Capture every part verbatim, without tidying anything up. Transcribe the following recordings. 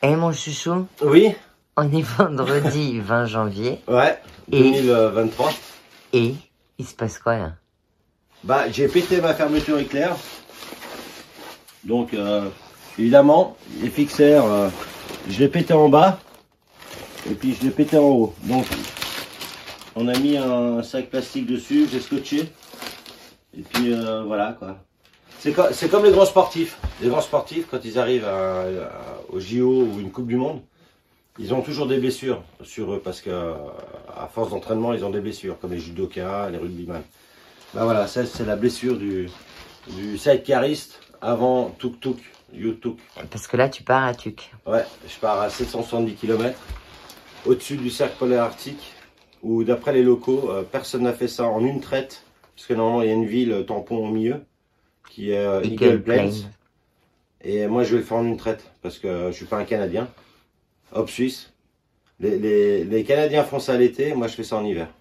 Eh mon chouchou, Oui. on est vendredi vingt janvier. Ouais, deux mille vingt-trois. Et, et il se passe quoi là? Bah, j'ai pété ma fermeture éclair. Donc, euh, évidemment, les fixeurs, euh, je l'ai pété en bas. Et puis, je l'ai pété en haut. Donc, on a mis un sac plastique dessus, j'ai scotché. Et puis, euh, voilà, quoi. C'est co comme les grands sportifs. Les grands sportifs, quand ils arrivent à, à, au J O ou une Coupe du Monde, ils ont toujours des blessures sur eux. Parce que à force d'entraînement, ils ont des blessures. Comme les judokas, les rugbyman. Bah voilà, ça c'est la blessure du, du sidecariste avant Tuk Tuk, You-Tuk. Parce que là, tu pars à Tuk. Ouais, je pars à sept cent soixante-dix kilomètres, au-dessus du cercle polaire arctique, où d'après les locaux, euh, personne n'a fait ça en une traite, parce que normalement il y a une ville tampon au milieu, qui est euh, Eagle, Eagle Plains. Plains. Et moi je vais le faire en une traite, parce que je suis pas un Canadien. Hop, Suisse. Les, les, les Canadiens font ça l'été, moi je fais ça en hiver.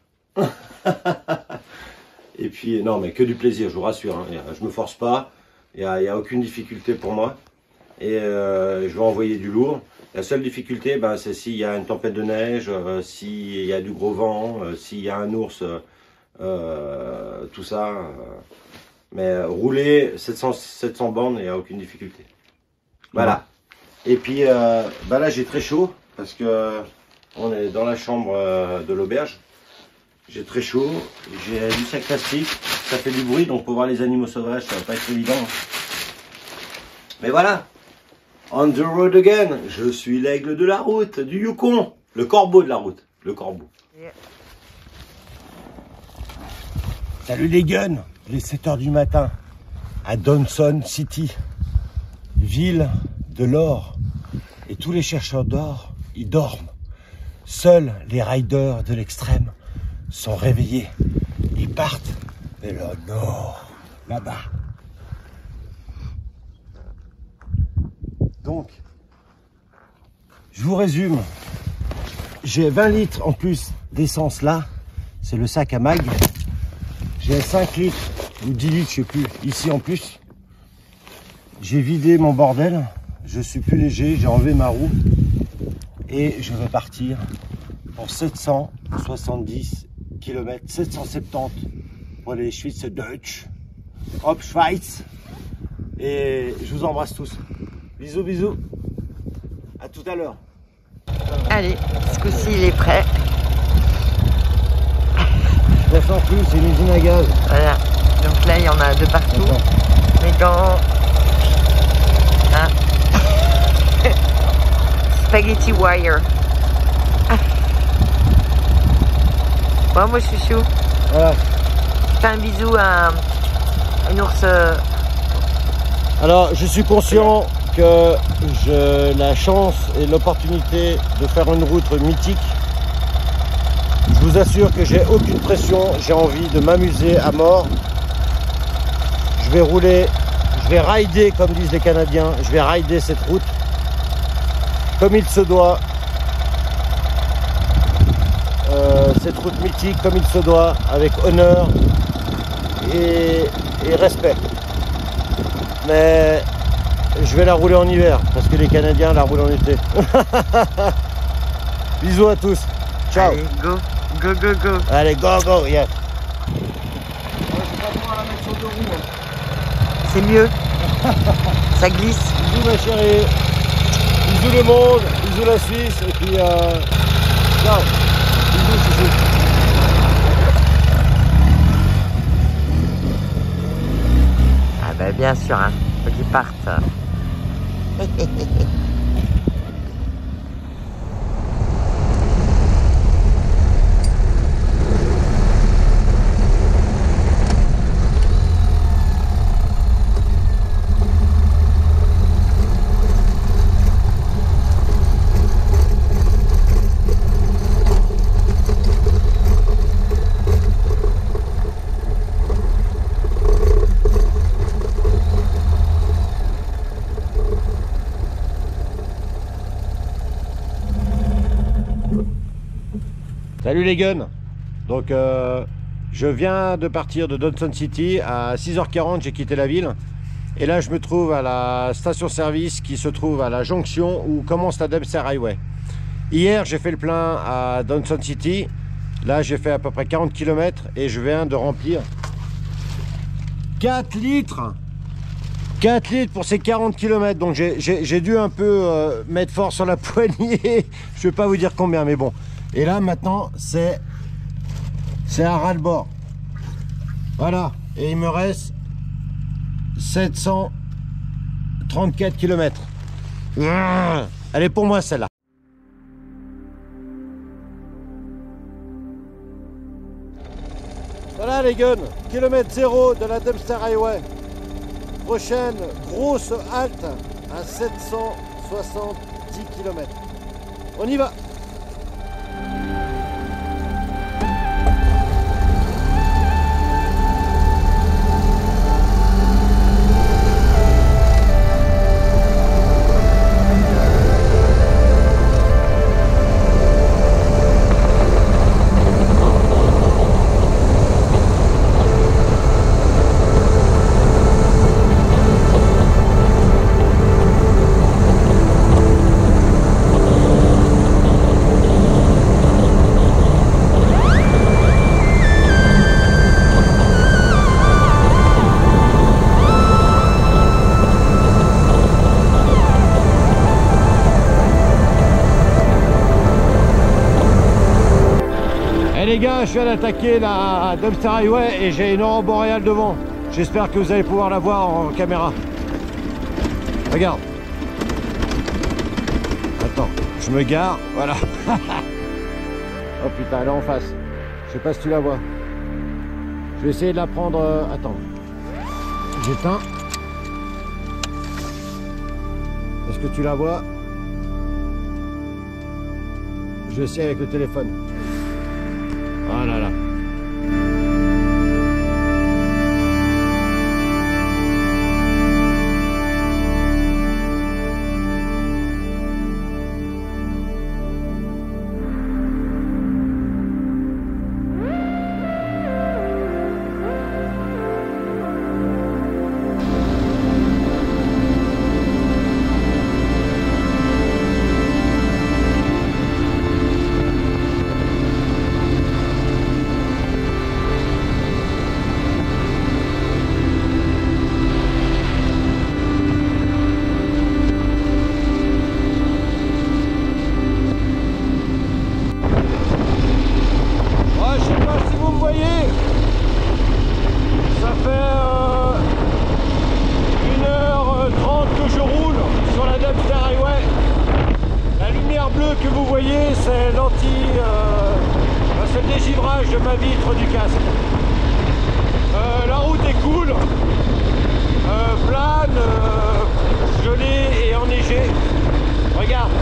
Et puis, non, mais que du plaisir, je vous rassure. Hein. Je me force pas, il n'y a, a aucune difficulté pour moi. Et euh, je vais envoyer du lourd. La seule difficulté, ben, c'est s'il y a une tempête de neige, euh, s'il y a du gros vent, euh, s'il y a un ours, euh, tout ça. Euh. Mais rouler sept cents, sept cents bornes, il n'y a aucune difficulté. Voilà. Et puis, euh, ben là, j'ai très chaud, parce que on est dans la chambre euh, de l'auberge. J'ai très chaud, j'ai du sac plastique, ça fait du bruit, donc pour voir les animaux sauvages, ça va pas être évident. Mais voilà, on the road again, je suis l'aigle de la route, du Yukon, le corbeau de la route, le corbeau. Yeah. Salut les guns, il est sept heures du matin, à Dawson City, ville de l'or, et tous les chercheurs d'or, ils dorment. Seuls les riders de l'extrême sont réveillés. Ils partent vers le nord, là-bas. Donc, je vous résume. J'ai vingt litres en plus d'essence là. C'est le sac à mag. J'ai cinq litres ou dix litres, je sais plus, ici en plus. J'ai vidé mon bordel. Je suis plus léger, j'ai enlevé ma roue. Et je vais partir pour sept cent soixante-dix kilomètres, sept cent soixante-dix pour les Schweizerdeutsch, hop Schweiz, et je vous embrasse tous. Bisous, bisous, à tout à l'heure. Allez, ce coup-ci il est prêt. Je ne sens plus, c'est une usine à gaz. Voilà, donc là il y en a de partout. Attends. Mais quand... Hein Spaghetti wire. Bon, moi chouchou. Voilà. Fais un bisou à un ours. Alors, je suis conscient que j'ai la chance et l'opportunité de faire une route mythique. Je vous assure que j'ai aucune pression, j'ai envie de m'amuser à mort. Je vais rouler, je vais rider comme disent les Canadiens, je vais rider cette route comme il se doit. Euh, cette route mythique comme il se doit, avec honneur et, et respect. Mais je vais la rouler en hiver, parce que les Canadiens la roulent en été. Bisous à tous. Ciao. Allez, go, go, go, go. Allez, go, go, yeah. C'est mieux. Ça glisse. Bisous ma chérie. Bisous le monde, bisous la Suisse, et puis euh... ciao. Ah bah bien sûr, hein, faut qu'ils partent. Salut les guns. Donc euh, je viens de partir de Dawson City à six heures quarante, j'ai quitté la ville Et là, je me trouve à la station-service qui se trouve à la jonction où commence la Dempster Highway. Hier, j'ai fait le plein à Dawson City. Là, j'ai fait à peu près quarante kilomètres et je viens de remplir quatre litres. quatre litres pour ces quarante kilomètres. Donc, j'ai dû un peu euh, mettre fort sur la poignée. Je ne vais pas vous dire combien, mais bon. Et là, maintenant, c'est c'est un ras-le-bord. Voilà. Et il me reste sept cent trente-quatre kilomètres. Elle est pour moi, celle-là. Voilà les guns, kilomètre zéro de la Dempster Highway. Prochaine grosse halte à sept cent soixante-dix kilomètres. On y va. Les gars, je viens d'attaquer la Dempster Highway et j'ai une aurore boréale devant. J'espère que vous allez pouvoir la voir en caméra. Regarde. Attends, je me gare, voilà. Oh putain, elle est en face. Je sais pas si tu la vois. Je vais essayer de la prendre. Attends. J'éteins. Est-ce que tu la vois? Je vais essayer avec le téléphone. Ah là là. Que vous voyez, c'est l'anti, euh, c'est le dégivrage de ma vitre du casque. Euh, la route est cool, euh, plane, euh, gelée et enneigée. Regarde.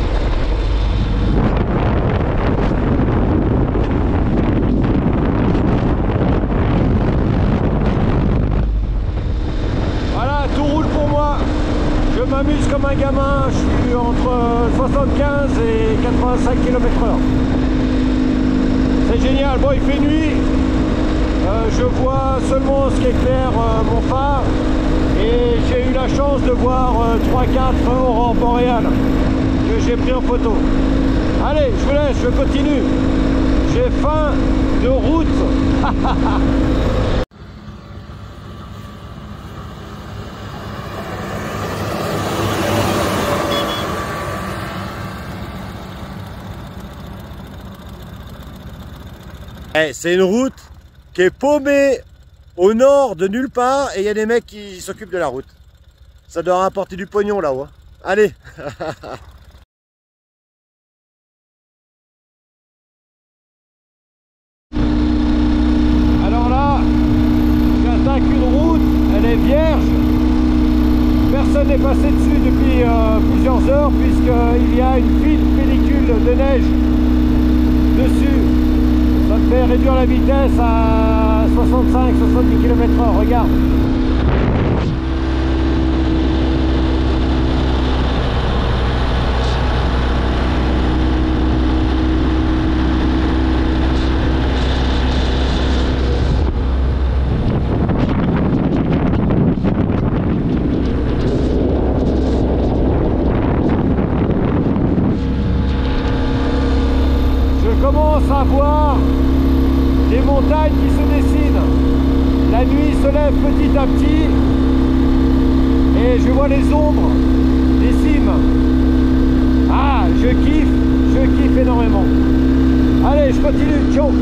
Voilà, tout roule pour moi. Je m'amuse comme un gamin, je suis entre soixante-quinze et quatre-vingt-cinq kilomètres heure. C'est génial. Bon, il fait nuit, euh, je vois seulement ce qui éclaire euh, mon phare et j'ai eu la chance de voir euh, trois quatre aurores boréales que j'ai pris en photo. Allez, je vous laisse, je continue. J'ai faim de route. Eh, c'est une route qui est paumée au nord de nulle part et il y a des mecs qui s'occupent de la route. Ça doit rapporter du pognon là-haut. Allez. Alors là, j'attaque une route, elle est vierge. Personne n'est passé dessus depuis euh, plusieurs heures puisqu'il y a une fine pellicule de neige dessus. Ça me fait réduire la vitesse à soixante-cinq soixante-dix kilomètres heure, regarde. je commence à voir des montagnes qui se dessinent. La nuit se lève petit à petit et je vois les ombres des cimes. Ah, je kiffe, je kiffe énormément. Allez, je continue, ciao.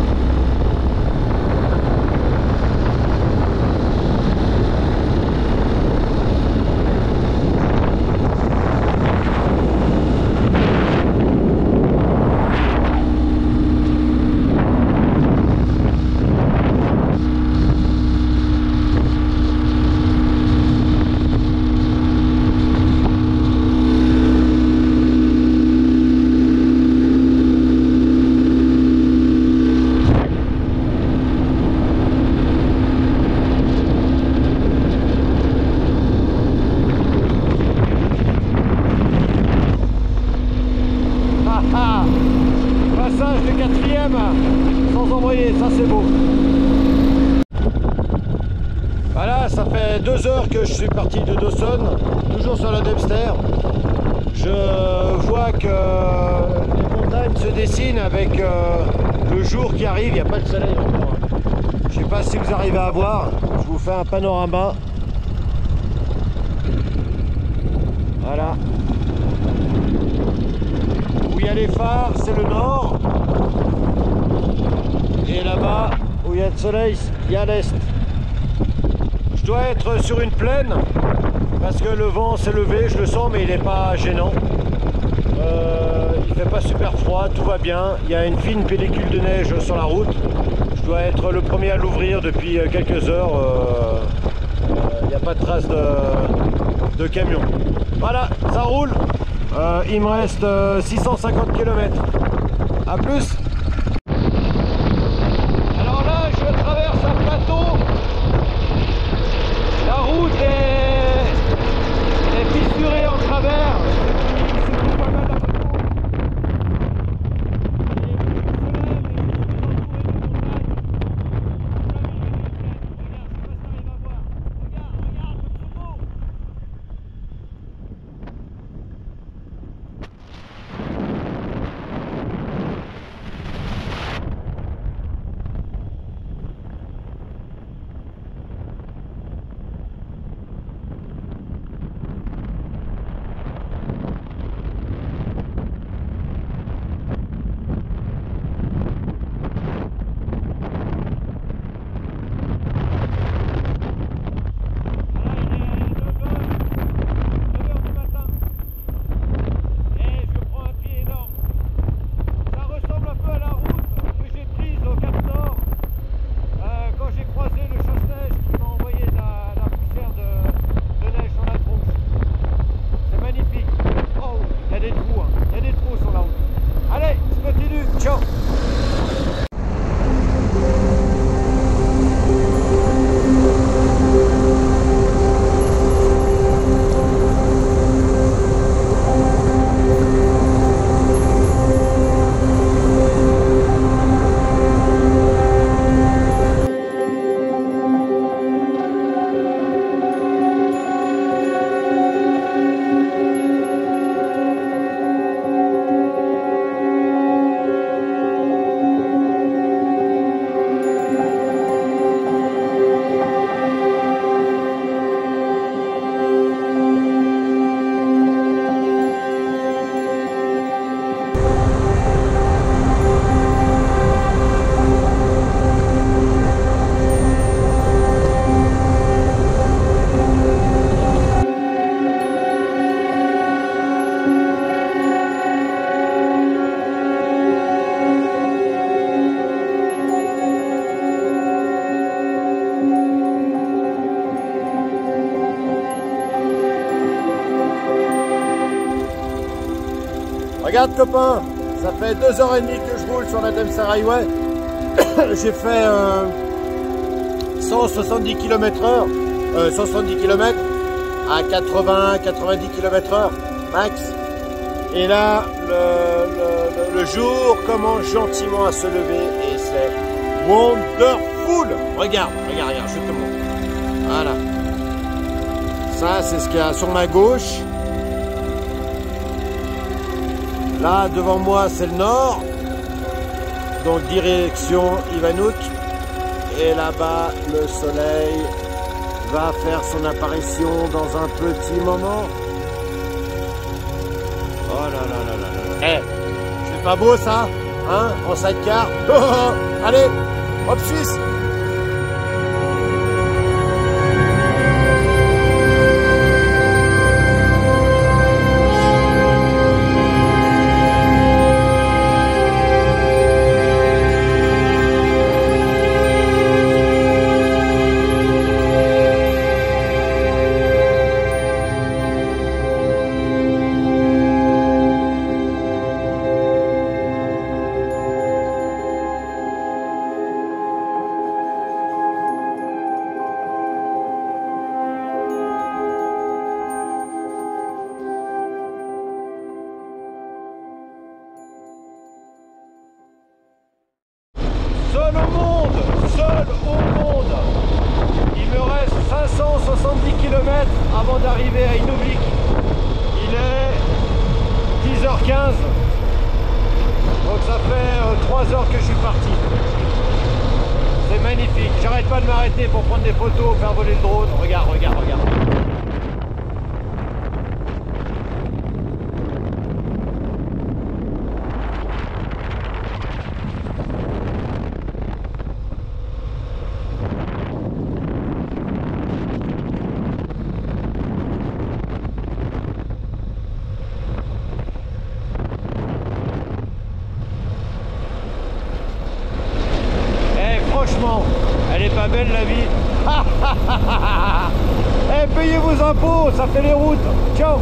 Passage de quatrième sans envoyer, ça c'est beau. Voilà, ça fait deux heures que je suis parti de Dawson, toujours sur la Dempster. Je vois que les montagnes se dessinent avec euh, le jour qui arrive, il n'y a pas de soleil encore. Je ne sais pas si vous arrivez à voir, je vous fais un panorama. Voilà. Où il y a les phares, c'est le nord. Et là-bas, où il y a le soleil, il y a l'est. Je dois être sur une plaine, parce que le vent s'est levé, je le sens, mais il n'est pas gênant. Euh, il fait pas super froid, tout va bien. Il y a une fine pellicule de neige sur la route. Je dois être le premier à l'ouvrir depuis quelques heures. Euh, euh, il n'y a pas de trace de, de camion. Voilà, ça roule. Euh, il me reste euh, six cent cinquante kilomètres. A plus. Alors là, je traverse un plateau. La route est, est fissurée en travers. C'est pas mal d'à Regarde copain, ça fait deux heures et demie que je roule sur la Dempster Highway. J'ai fait euh, cent soixante-dix kilomètres heure, euh, cent soixante-dix kilomètres à quatre-vingts à quatre-vingt-dix kilomètres heure max. Et là, le, le, le jour commence gentiment à se lever et c'est wonderful. Regarde, regarde, regarde, je te montre. Voilà. Ça, c'est ce qu'il y a sur ma gauche. Là, devant moi, c'est le nord. donc direction Ivanouk. Et là-bas, le soleil va faire son apparition dans un petit moment. Oh là là là là là. Eh, c'est pas beau ça, hein, en sidecar. Oh, oh, oh. Allez, hop suisse. Seul au monde, seul au monde. Il me reste cinq cent soixante-dix kilomètres avant d'arriver à Inuvik. Il est dix heures quinze. Donc ça fait trois heures que je suis parti. C'est magnifique. J'arrête pas de m'arrêter pour prendre des photos, faire voler le drone. Regarde, regarde, regarde. Franchement, elle est pas belle la vie. Eh, payez vos impôts, ça fait les routes. Ciao.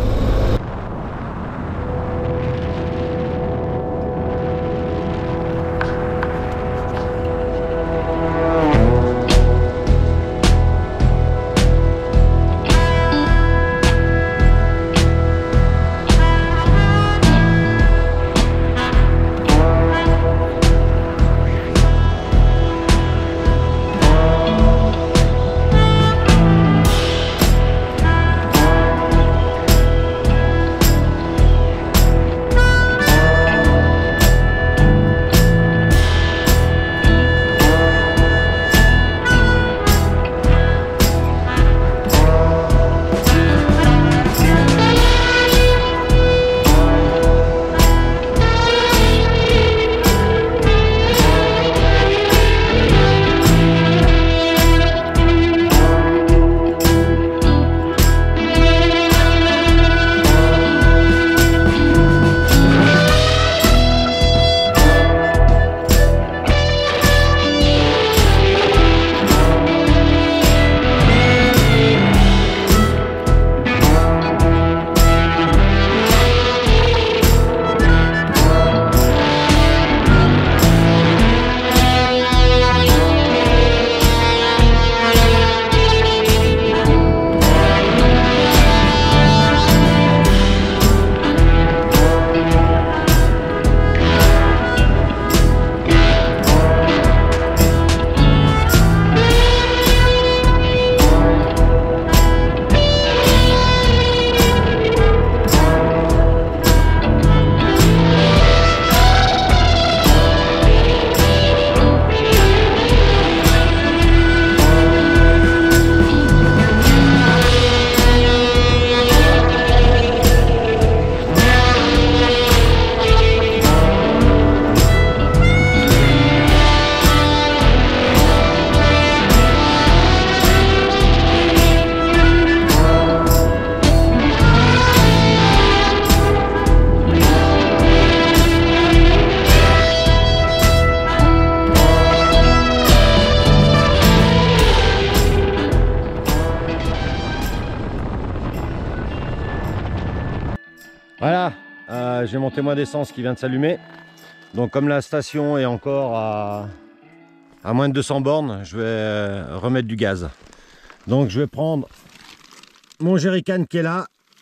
Voilà, euh, j'ai mon témoin d'essence qui vient de s'allumer. Donc comme la station est encore à, à moins de deux cents bornes, je vais euh, remettre du gaz. Donc je vais prendre mon jerrycan qui est là,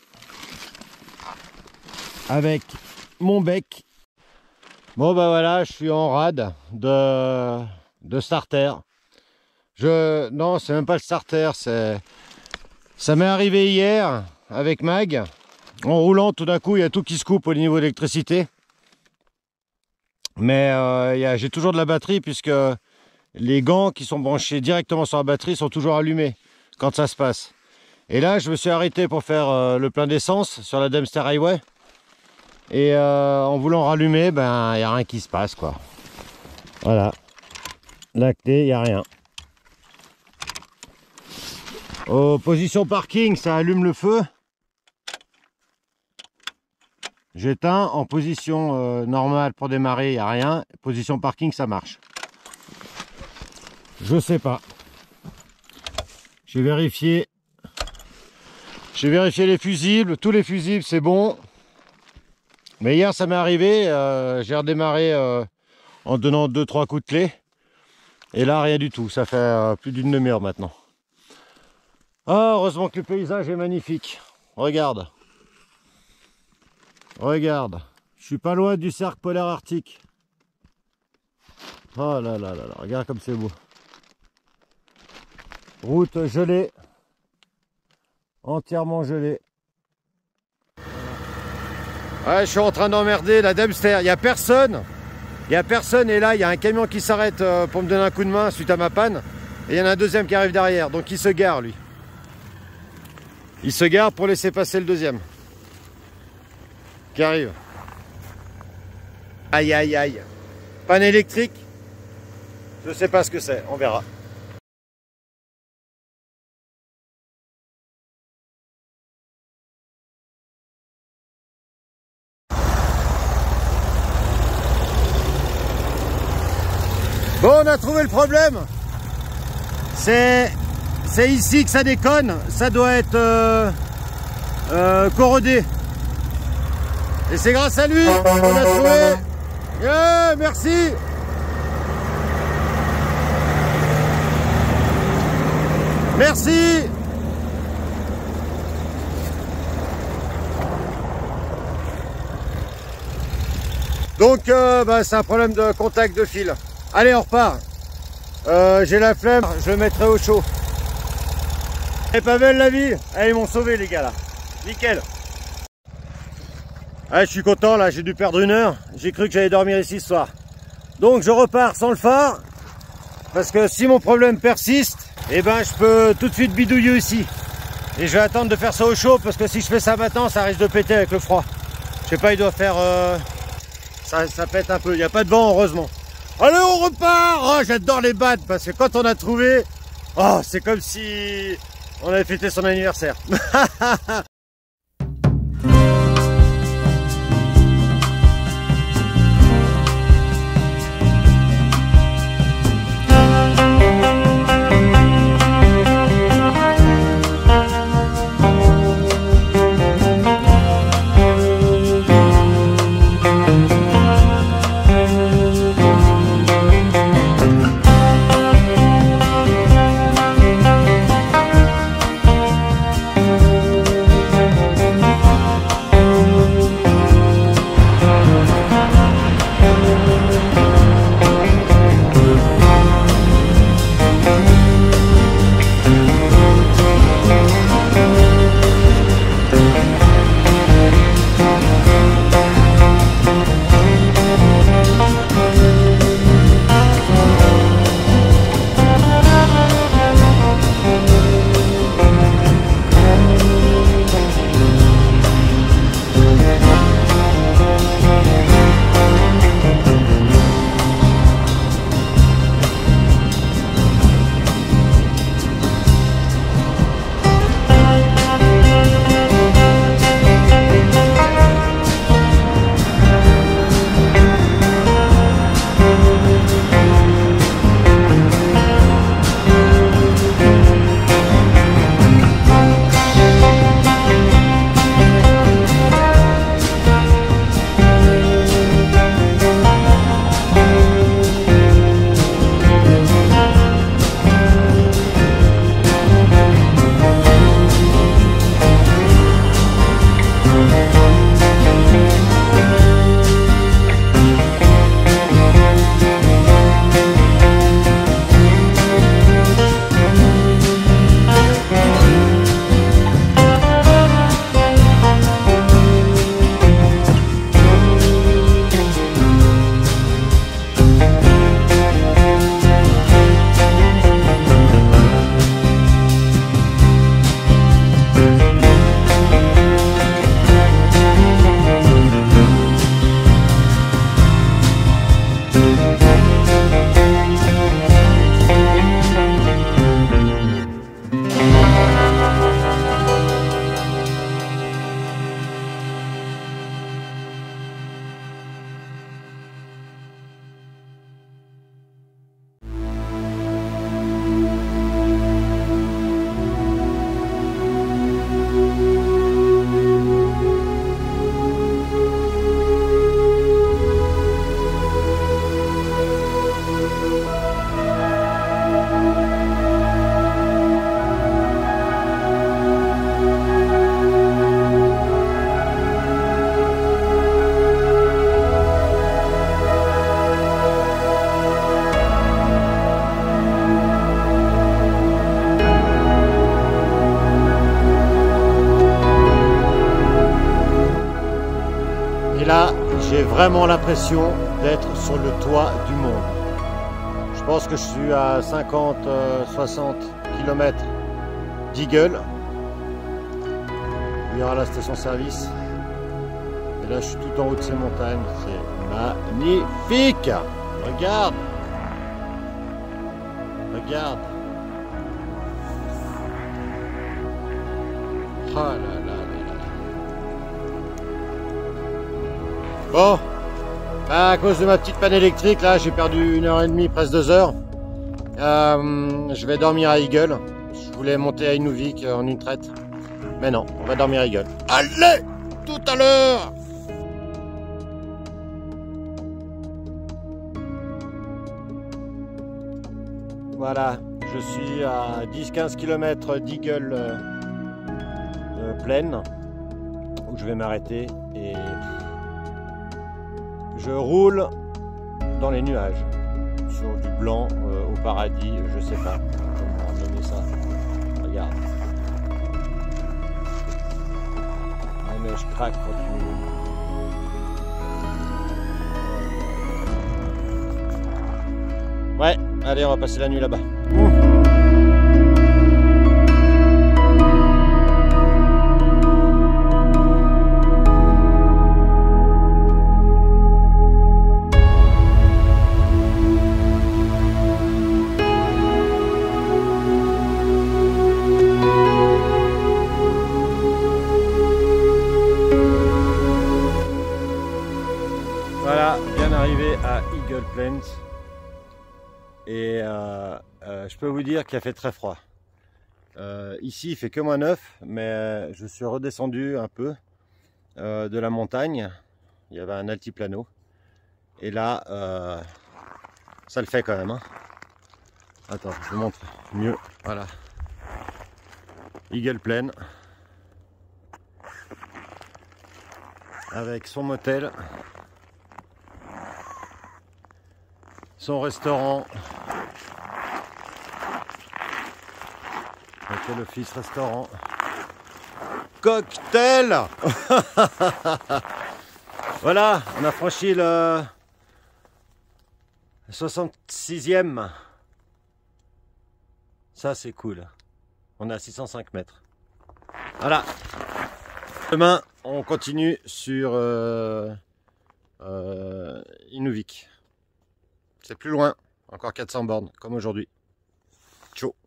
avec mon bec. Bon bah voilà, je suis en rade de, de starter. Je, non, c'est même pas le starter, c'est, ça m'est arrivé hier avec Mag. En roulant, tout d'un coup, il y a tout qui se coupe au niveau de l'électricité. Mais euh, j'ai toujours de la batterie puisque les gants qui sont branchés directement sur la batterie sont toujours allumés quand ça se passe. Et là, je me suis arrêté pour faire euh, le plein d'essence sur la Dempster Highway. Et euh, en voulant rallumer, ben il n'y a rien qui se passe, quoi. Voilà. La clé, il n'y a rien. Oh, position parking, ça allume le feu. J'éteins. En position euh, normale pour démarrer, il n'y a rien. Position parking, ça marche. Je sais pas. J'ai vérifié. J'ai vérifié les fusibles. Tous les fusibles, c'est bon. Mais hier, ça m'est arrivé. Euh, j'ai redémarré euh, en donnant deux trois coups de clé. Et là, rien du tout. Ça fait euh, plus d'une demi-heure maintenant. Ah, heureusement que le paysage est magnifique. Regarde. Regarde. Je suis pas loin du cercle polaire arctique. Oh là là là là. Regarde comme c'est beau. Route gelée. Entièrement gelée. Ouais, je suis en train d'emmerder la Dempster. Il n'y a personne. Il n'y a personne. Et là, il y a un camion qui s'arrête pour me donner un coup de main suite à ma panne. Et il y en a un deuxième qui arrive derrière. Donc il se gare, lui. Il se gare pour laisser passer le deuxième. Qui arrive. Aïe, aïe, aïe. Panne électrique. Je sais pas ce que c'est. On verra. Bon, on a trouvé le problème. C'est c'est ici que ça déconne. Ça doit être euh, euh, corrodé. Et c'est grâce à lui qu'on a trouvé. Yeah, merci. Merci. Donc, euh, bah, c'est un problème de contact de fil. Allez, on repart. Euh, J'ai la flemme, je le mettrai au chaud. C'est pas belle la vie. Allez, ils m'ont sauvé les gars là. Nickel. Ah, je suis content là, j'ai dû perdre une heure. J'ai cru que j'allais dormir ici ce soir. Donc je repars sans le phare. Parce que si mon problème persiste, eh ben je peux tout de suite bidouiller ici. Et je vais attendre de faire ça au chaud parce que si je fais ça maintenant, ça risque de péter avec le froid. Je sais pas, il doit faire... Euh... Ça, ça pète un peu, il n'y a pas de vent heureusement. Allez, on repart. Oh, j'adore les battes parce que quand on a trouvé, oh, c'est comme si on avait fêté son anniversaire. vraiment l'impression d'être sur le toit du monde. Je pense que je suis à cinquante à soixante kilomètres d'Eagle. Il y aura la station-service. Et là, je suis tout en haut de ces montagnes. C'est magnifique! Regarde! Regarde! Oh là là là là. Bon, à cause de ma petite panne électrique, là, j'ai perdu une heure et demie, presque deux heures. Euh, je vais dormir à Eagle. Je voulais monter à Inuvik en une traite. Mais non, on va dormir à Eagle. Allez, tout à l'heure! Voilà, je suis à dix à quinze kilomètres d'Eagle euh, euh, plaine, où je vais m'arrêter et je roule dans les nuages, sur du blanc euh, au paradis, je sais pas comment nommer ça. Regarde. La neige craque quand tu... Ouais, allez, on va passer la nuit là-bas. Voilà, bien arrivé à Eagle Plains. Et euh, euh, je peux vous dire qu'il a fait très froid. Euh, ici, il fait que moins neuf, mais je suis redescendu un peu euh, de la montagne. Il y avait un altiplano. Et là, euh, ça le fait quand même. Hein. Attends, je vous montre mieux. Voilà. Eagle Plain. Avec son motel. Son restaurant. Hotel Office Restaurant. Cocktail. Voilà, on a franchi le soixante-sixième. Ça c'est cool. On est à six cent cinq mètres. Voilà. Demain, on continue sur euh, euh, Inuvik. C'est plus loin, encore quatre cents bornes, comme aujourd'hui. Ciao.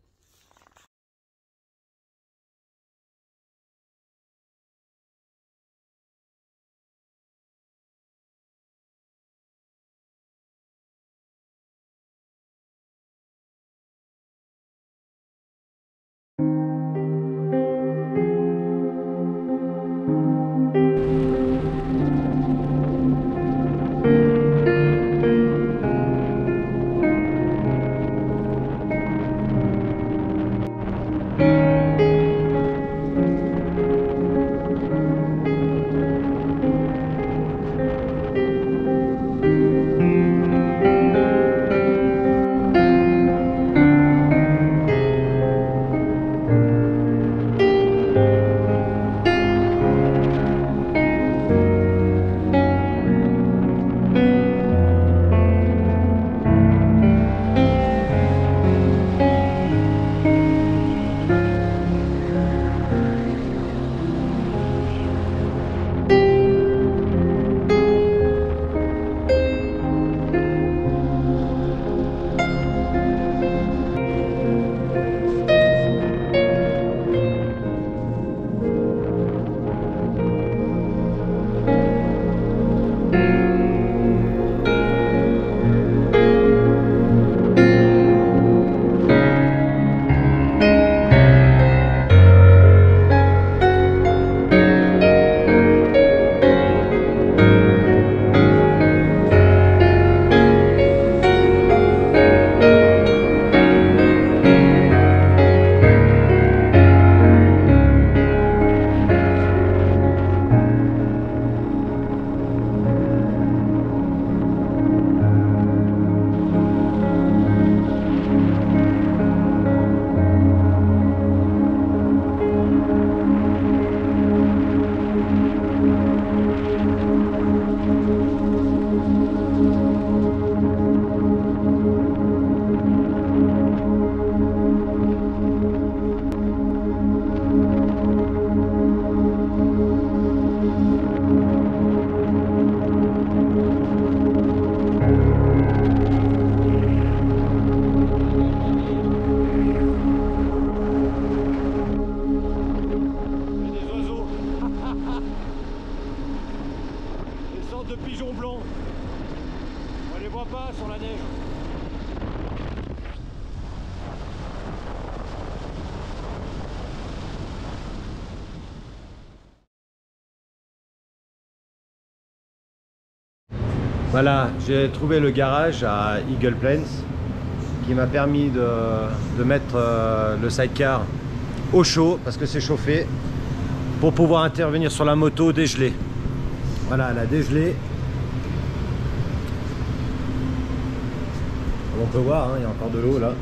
là sur la neige. Voilà, j'ai trouvé le garage à Eagle Plains qui m'a permis de, de mettre euh, le sidecar au chaud parce que c'est chauffé pour pouvoir intervenir sur la moto dégelée. Voilà, elle a dégelé. On peut voir, hein, il y a encore de l'eau là.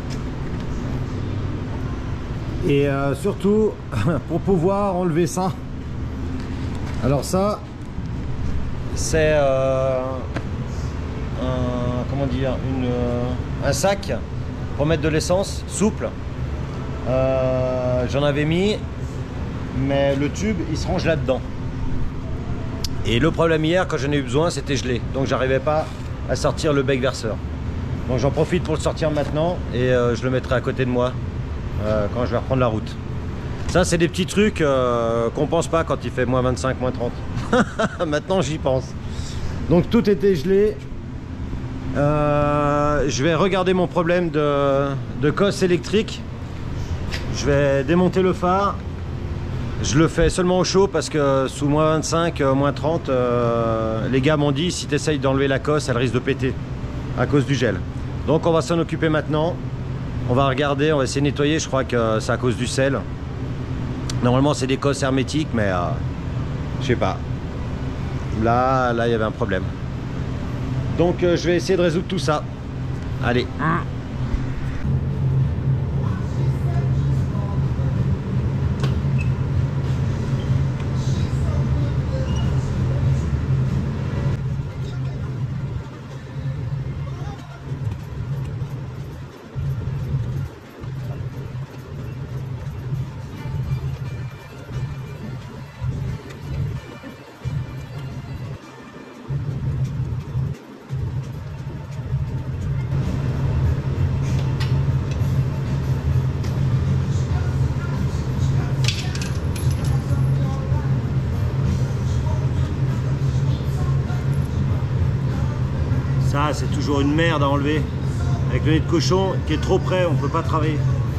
Et euh, surtout pour pouvoir enlever ça. Alors ça, c'est euh, un, comment dire, une, euh, un sac pour mettre de l'essence souple. Euh, J'en avais mis, mais le tube il se range là-dedans. Et le problème hier, quand j'en ai eu besoin, c'était gelé. Donc j'arrivais pas à sortir le bec verseur. Donc j'en profite pour le sortir maintenant et euh, je le mettrai à côté de moi euh, quand je vais reprendre la route. Ça, c'est des petits trucs euh, qu'on pense pas quand il fait moins vingt-cinq, moins trente. Maintenant, j'y pense. Donc tout était gelé. Euh, je vais regarder mon problème de, de cosse électrique. Je vais démonter le phare. Je le fais seulement au chaud parce que sous moins vingt-cinq, moins trente, euh, les gars m'ont dit si tu essayes d'enlever la cosse, elle risque de péter à cause du gel. Donc on va s'en occuper maintenant. On va regarder, on va essayer de nettoyer. Je crois que c'est à cause du sel. Normalement c'est des cosses hermétiques, mais euh, je sais pas. Là, là il y avait un problème. Donc euh, je vais essayer de résoudre tout ça. Allez. Ça, c'est toujours une merde à enlever. Avec le nez de cochon qui est trop près, on peut pas travailler.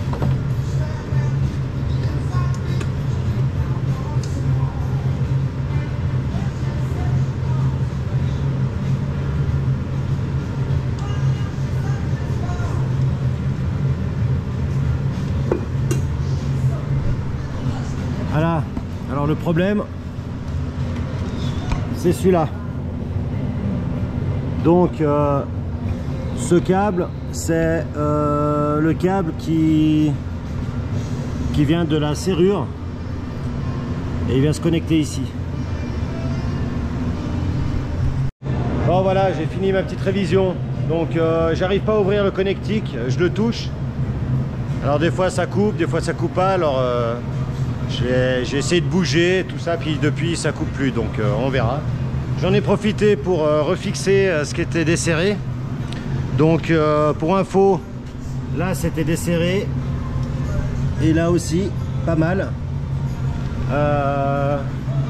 Voilà. Alors le problème, c'est celui-là. Donc euh, ce câble, c'est euh, le câble qui, qui vient de la serrure et il vient se connecter ici. Bon voilà, j'ai fini ma petite révision. Donc euh, j'arrive pas à ouvrir le connectique, je le touche. Alors des fois ça coupe, des fois ça coupe pas. Alors euh, j'ai essayé de bouger, tout ça, puis depuis ça coupe plus, donc euh, on verra. J'en ai profité pour euh, refixer euh, ce qui était desserré. Donc euh, pour info, là c'était desserré. Et là aussi, pas mal. Euh...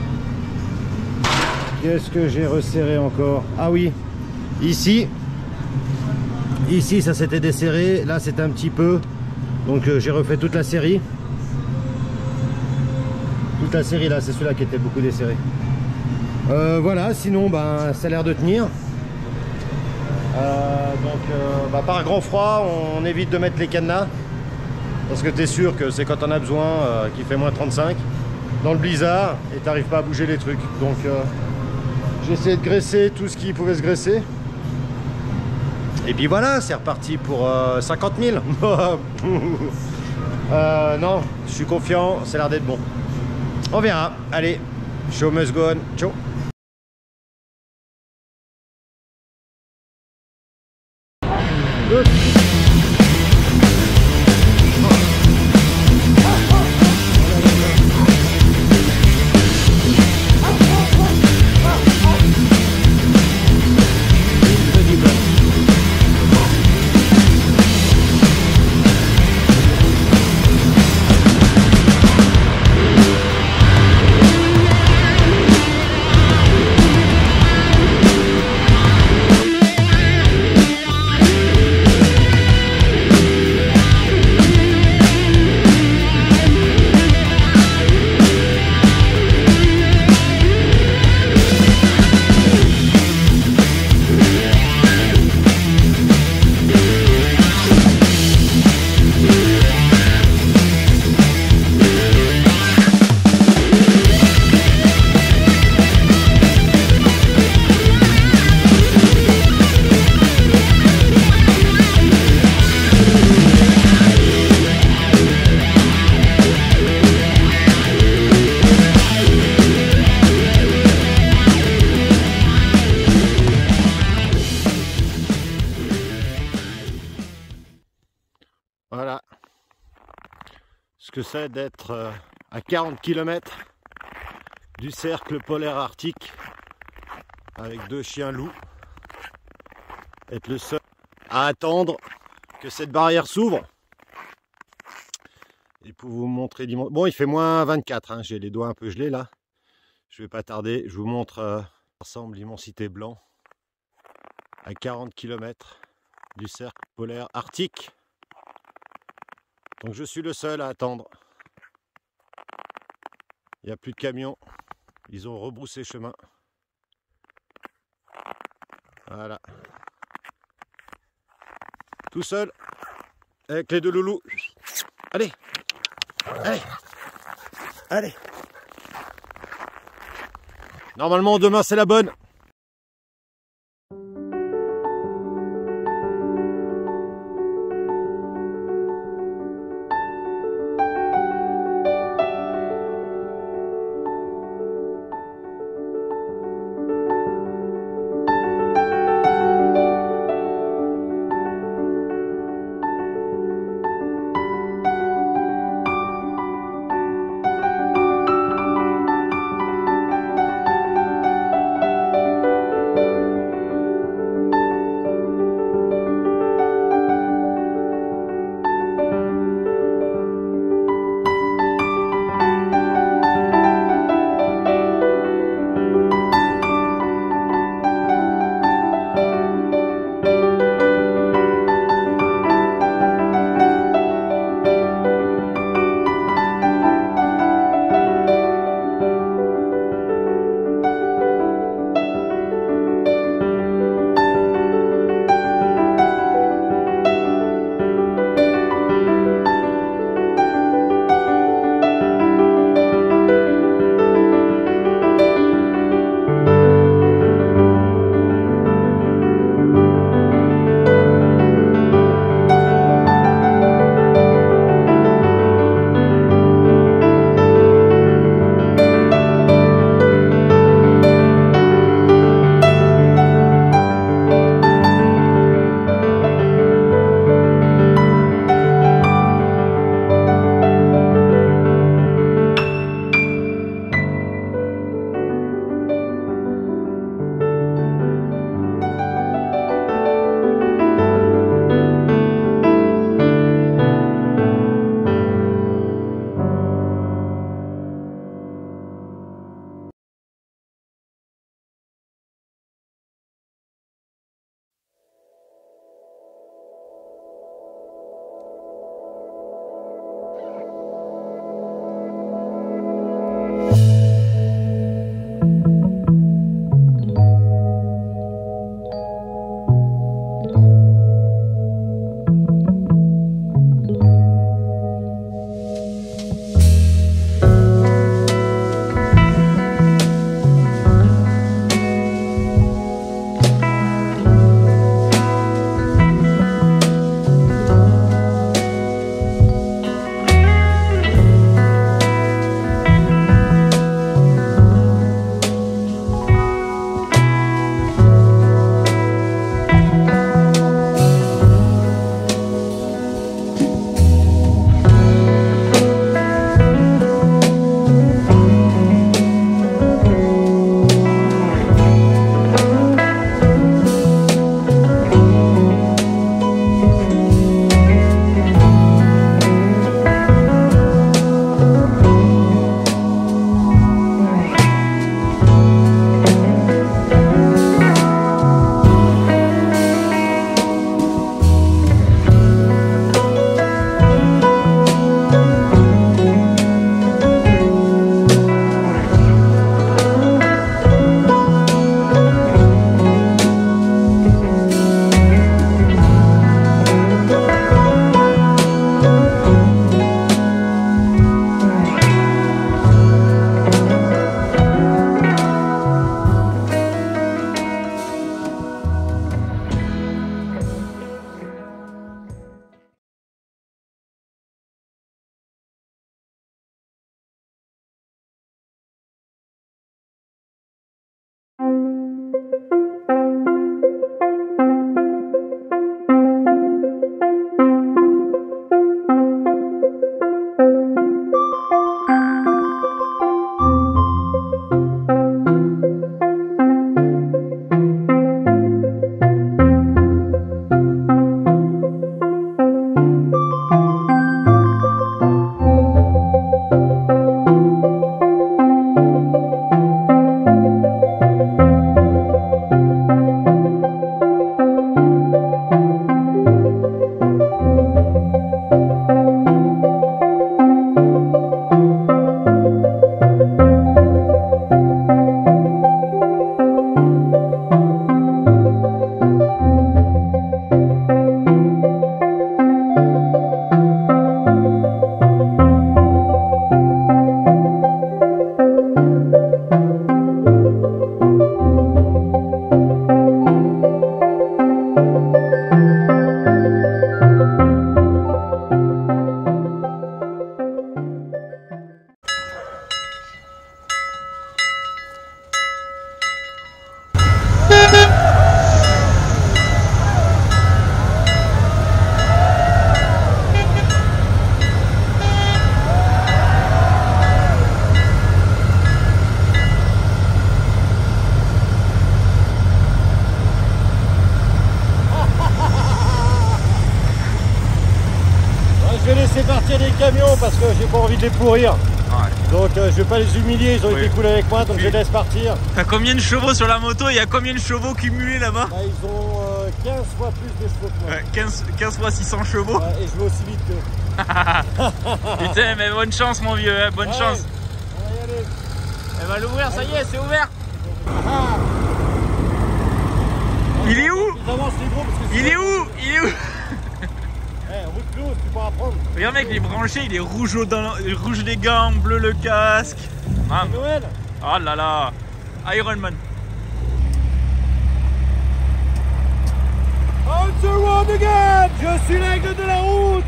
Qu'est-ce que j'ai resserré encore? Ah oui, ici. Ici ça s'était desserré, là c'était un petit peu. Donc euh, j'ai refait toute la série. Toute la série là, c'est celui-là qui était beaucoup desserré. Euh, voilà, sinon ben, ça a l'air de tenir. Euh, donc euh, bah, par grand froid, on évite de mettre les cadenas. Parce que tu es sûr que c'est quand on a besoin euh, qu'il fait moins trente-cinq dans le blizzard et tu n'arrives pas à bouger les trucs. Donc euh, j'ai essayé de graisser tout ce qui pouvait se graisser. Et puis voilà, c'est reparti pour euh, cinquante mille. euh, non, je suis confiant, ça a l'air d'être bon. On verra. Allez, show must go on. Ciao. ce que c'est d'être à quarante kilomètres du cercle polaire arctique avec deux chiens loups. Être le seul à attendre que cette barrière s'ouvre. Et pour vous montrer dimanche. Bon, il fait moins vingt-quatre, hein. J'ai les doigts un peu gelés là. Je vais pas tarder. Je vous montre euh, ensemble l'immensité blanc à quarante kilomètres du cercle polaire arctique. Donc je suis le seul à attendre. Il n'y a plus de camions. Ils ont rebroussé chemin. Voilà. Tout seul. Avec les deux loulous. Allez. Allez. Allez. Normalement demain c'est la bonne. camions parce que j'ai pas envie de les pourrir. Ouais. Donc euh, je vais pas les humilier, ils ont Oui. été cool avec moi, donc Puis, je les laisse partir. T'as combien de chevaux sur la moto? Il y a combien de chevaux cumulés là-bas? Là, ils ont euh, quinze fois plus de chevaux que moi. Ouais, quinze, quinze fois six cents chevaux. Ouais, et je vais aussi vite qu'eux. Putain, mais bonne chance mon vieux, hein, bonne Ouais, chance. on va y aller. Elle va l'ouvrir, ça y est, c'est ouvert. Ah. Il est où? Ils avancent les gros parce que Il est où? Il est où? Eh, route close, tu pourras prendre. Regarde mec, il est branché, il est rouge, au dans, rouge les gants, bleu le casque. Ah, C'est Noël. oh là là, Iron Man. On the road again. Je suis l'aigle de la route.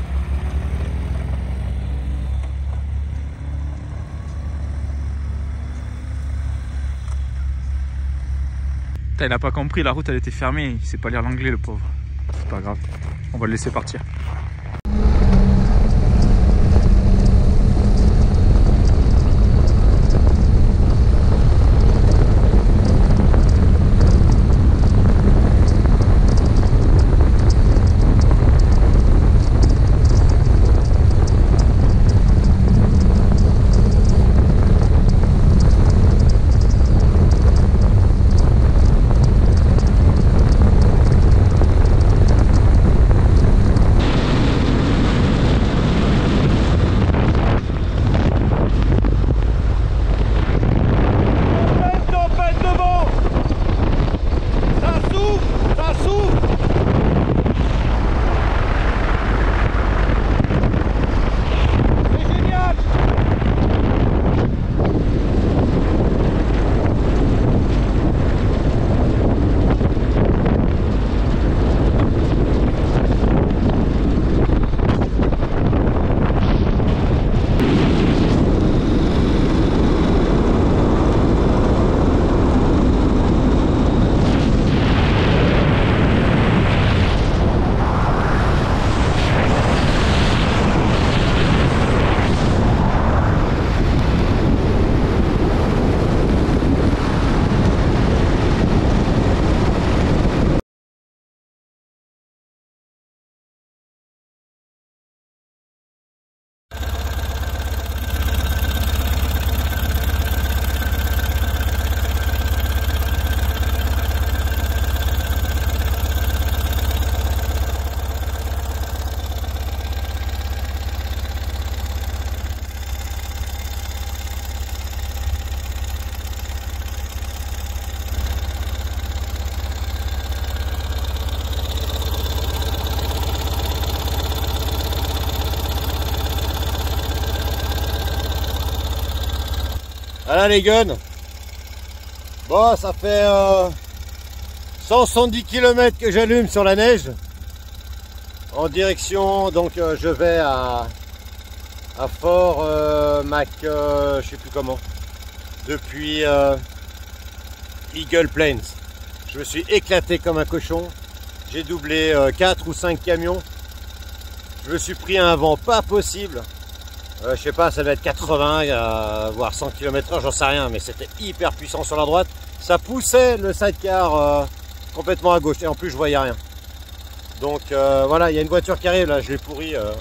Putain, il n'a pas compris, la route elle était fermée, il sait pas lire l'anglais le pauvre. C'est pas grave, on va le laisser partir. Voilà les guns. Bon, ça fait euh, cent soixante-dix kilomètres que j'allume sur la neige. En direction, donc euh, je vais à, à Fort euh, Mac, euh, je sais plus comment. Depuis euh, Eagle Plains. Je me suis éclaté comme un cochon. J'ai doublé euh, quatre ou cinq camions. Je me suis pris un vent pas possible. Euh, je sais pas, ça doit être quatre-vingts, euh, voire cent kilomètres heure, j'en sais rien, mais c'était hyper puissant sur la droite. Ça poussait le sidecar euh, complètement à gauche, et en plus je voyais rien. Donc euh, voilà, il y a une voiture qui arrive là, je l'ai pourri. Euh...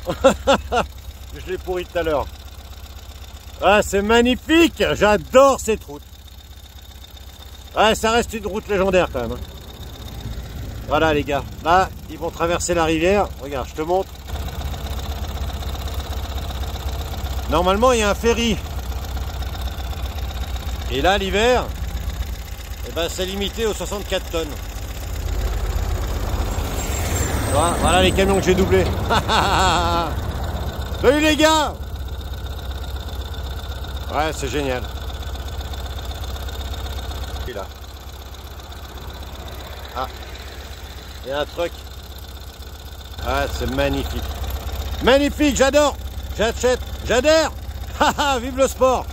je l'ai pourri tout à l'heure. Ah, c'est magnifique, j'adore cette route. Ah, ça reste une route légendaire quand même. Voilà les gars, là ils vont traverser la rivière, regarde, je te montre. Normalement, il y a un ferry. Et là, l'hiver, eh ben, c'est limité aux soixante-quatre tonnes. Voilà, voilà les camions que j'ai doublés. Salut les gars! Ouais, c'est génial. Et là. Ah, il y a un truc. Ah, c'est magnifique. Magnifique, j'adore! J'achète, j'adhère. Haha, vive le sport.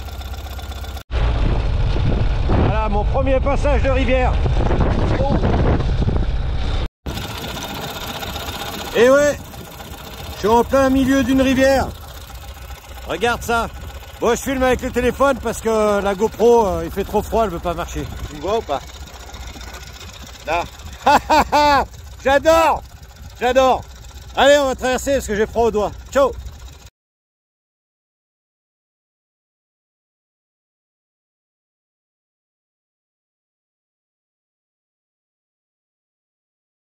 Voilà mon premier passage de rivière. Oh. Et ouais, je suis en plein milieu d'une rivière. Regarde ça. Bon, je filme avec le téléphone parce que la GoPro, euh, il fait trop froid, elle veut pas marcher. Tu me vois ou pas? Là. J'adore. J'adore. Allez, on va traverser parce que j'ai froid aux doigts. Ciao.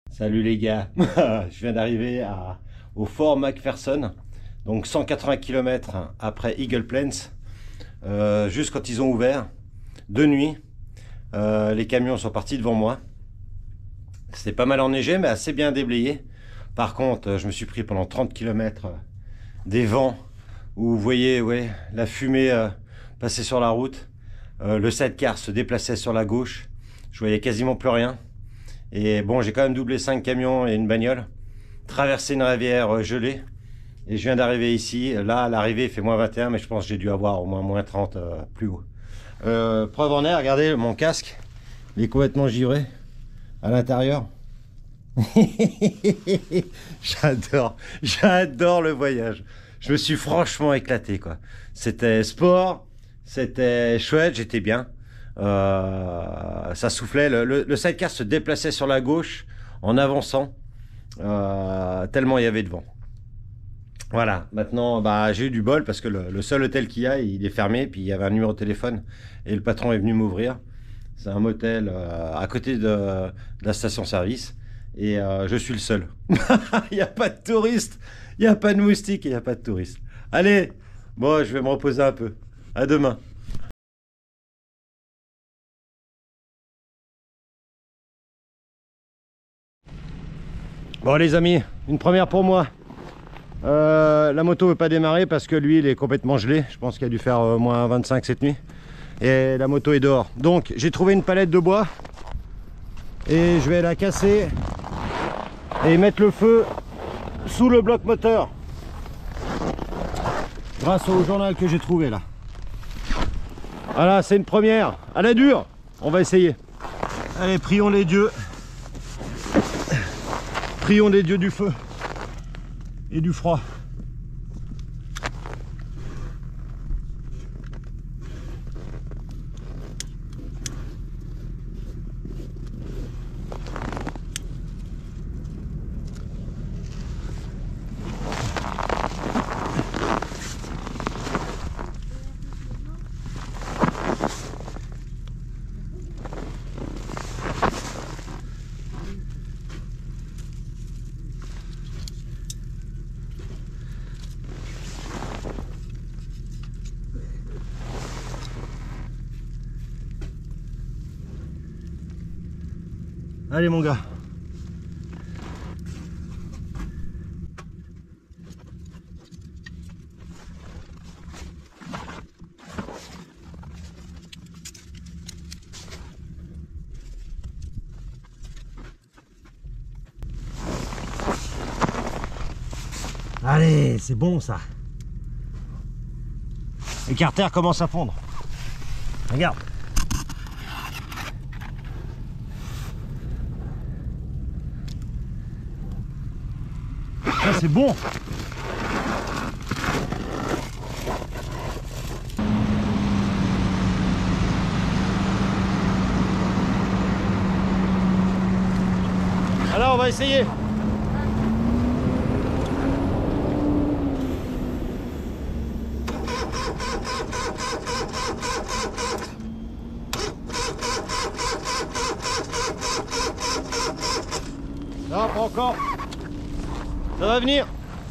Salut les gars, je viens d'arriver à, au Fort McPherson, donc cent quatre-vingts kilomètres après Eagle Plains, euh, juste quand ils ont ouvert, de nuit. Euh, les camions sont partis devant moi. C'était pas mal enneigé, mais assez bien déblayé. Par contre, je me suis pris pendant trente kilomètres des vents, où vous voyez ouais, la fumée euh, passer sur la route. Euh, le sidecar se déplaçait sur la gauche, je voyais quasiment plus rien. Et bon, j'ai quand même doublé cinq camions et une bagnole, traversé une rivière gelée, et je viens d'arriver ici. Là, à l'arrivée, il fait moins vingt et un, mais je pense que j'ai dû avoir au moins moins trente euh, plus haut. Euh, preuve en est, regardez mon casque, il est complètement givré à l'intérieur. J'adore, j'adore le voyage. Je me suis franchement éclaté, quoi. C'était sport, c'était chouette, j'étais bien. Euh, ça soufflait, le, le, le sidecar se déplaçait sur la gauche en avançant, euh, tellement il y avait de vent. Voilà, maintenant bah, j'ai eu du bol parce que le, le seul hôtel qu'il y a, il est fermé, puis il y avait un numéro de téléphone et le patron est venu m'ouvrir. C'est un motel euh, à côté de, de la station-service et euh, je suis le seul. Il n'y a pas de touristes, il n'y a pas de moustiques, il n'y a pas de touristes. Allez, bon, je vais me reposer un peu. À demain. Bon les amis, une première pour moi. Euh, la moto ne veut pas démarrer parce que lui il est complètement gelé. Je pense qu'il a dû faire euh, moins vingt-cinq cette nuit. Et la moto est dehors. Donc j'ai trouvé une palette de bois. Et je vais la casser. Et mettre le feu sous le bloc moteur. Grâce au journal que j'ai trouvé là. Voilà, c'est une première. À la dure, on va essayer. Allez, prions les dieux. Prions les dieux du feu et du froid. Allez mon gars. Allez, c'est bon ça. Les carters commencent à fondre. Regarde. Ça c'est bon. Alors on va essayer. Non, pas encore. Ça va venir.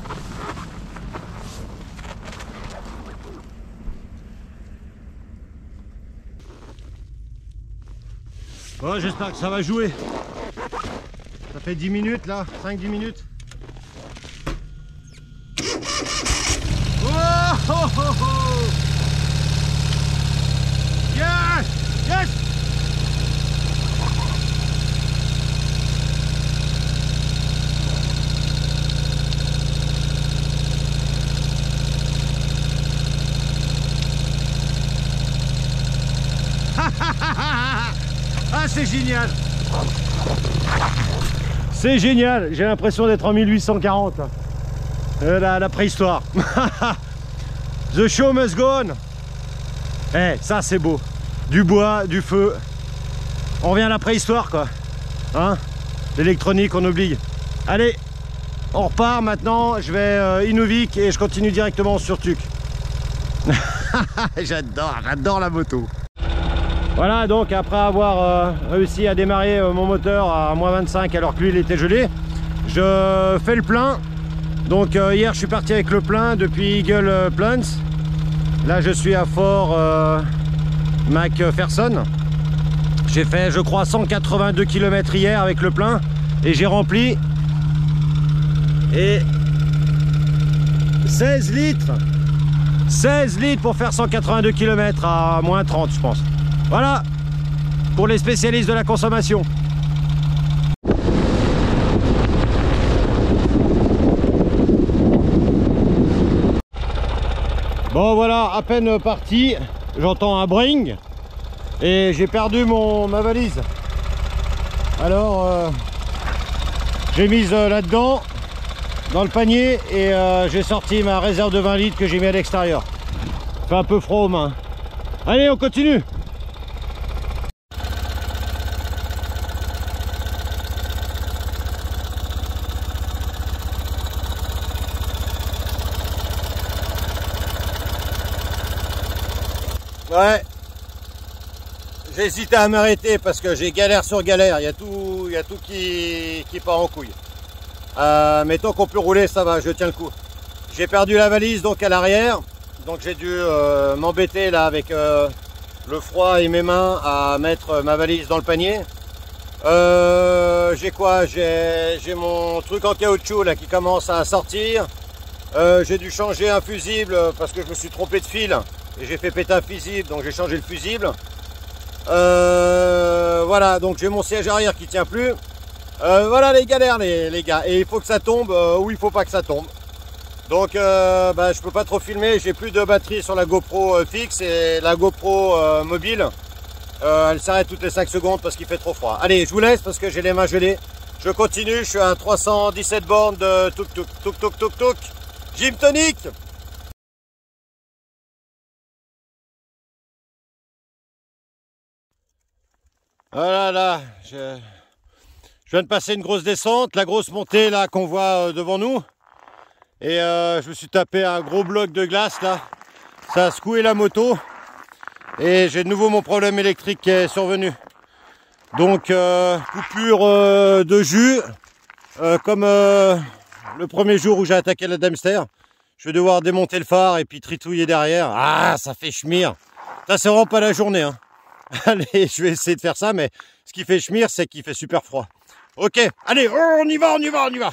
Bon, j'espère que ça va jouer. Ça fait dix minutes là, cinq dix minutes. Oh, oh, oh, oh. Yes, yes. Ah, c'est génial. C'est génial. J'ai l'impression d'être en mille huit cent quarante. Euh, la, la préhistoire. The show must go on. Eh, ça c'est beau. Du bois, du feu. On revient à la préhistoire quoi. Hein? L'électronique, on oublie. Allez, on repart maintenant. Je vais euh, Inuvik et je continue directement sur Tuk. J'adore, j'adore la moto. Voilà, donc après avoir euh, réussi à démarrer euh, mon moteur à moins vingt-cinq alors que l'huile était gelée, je fais le plein. Donc euh, hier je suis parti avec le plein depuis Eagle Plants. Là je suis à Fort euh, McPherson. J'ai fait je crois cent quatre-vingt-deux kilomètres hier avec le plein et j'ai rempli et seize litres seize litres pour faire cent quatre-vingt-deux kilomètres à moins trente je pense. Voilà pour les spécialistes de la consommation. Bon voilà, à peine parti, j'entends un bring et j'ai perdu mon, ma valise. Alors euh, j'ai mise euh, là-dedans, dans le panier et euh, j'ai sorti ma réserve de vingt litres que j'ai mis à l'extérieur. Fait un peu froid aux mains. Allez, on continue. Ouais, j'ai hésité à m'arrêter parce que j'ai galère sur galère, il y a tout, il y a tout qui, qui part en couille. Euh, mais tant qu'on peut rouler, ça va, je tiens le coup. J'ai perdu la valise donc à l'arrière, donc j'ai dû euh, m'embêter là avec euh, le froid et mes mains à mettre ma valise dans le panier. Euh, j'ai quoi? J'ai mon truc en caoutchouc là qui commence à sortir. Euh, j'ai dû changer un fusible parce que je me suis trompé de fil. Et j'ai fait péter un fusible, donc j'ai changé le fusible. Euh, voilà, donc j'ai mon siège arrière qui tient plus. Euh, voilà les galères les, les gars. Et il faut que ça tombe euh, ou il faut pas que ça tombe. Donc euh, bah, je peux pas trop filmer, j'ai plus de batterie sur la GoPro euh, fixe et la GoPro euh, mobile. Euh, elle s'arrête toutes les cinq secondes parce qu'il fait trop froid. Allez, je vous laisse parce que j'ai les mains gelées. Je continue, je suis à trois cent dix-sept bornes de tuk tuk tuk tuk tuk tuk. Gym tonic. Voilà, là, je, je viens de passer une grosse descente, la grosse montée là qu'on voit euh, devant nous. Et euh, je me suis tapé un gros bloc de glace là. Ça a secoué la moto. Et j'ai de nouveau mon problème électrique qui est survenu. Donc euh, coupure euh, de jus. Euh, comme euh, le premier jour où j'ai attaqué la Dempster. Je vais devoir démonter le phare et puis tritouiller derrière. Ah, ça fait schmire. Ça c'est vraiment pas la journée hein. Allez, je vais essayer de faire ça, mais ce qui fait schmire, c'est qu'il fait super froid. Ok, allez, on y va, on y va, on y va.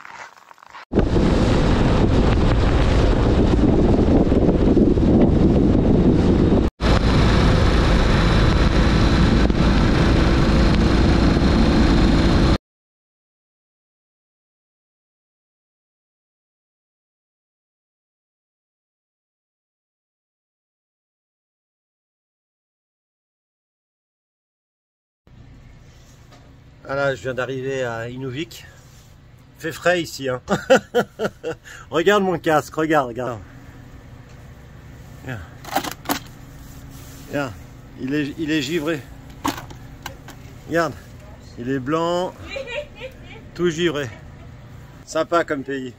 Voilà, je viens d'arriver à Inuvik. Il fait frais ici. Hein. Regarde mon casque, regarde, regarde. Viens. Viens. Il est, il est givré. Regarde, il est blanc, tout givré. Sympa comme pays.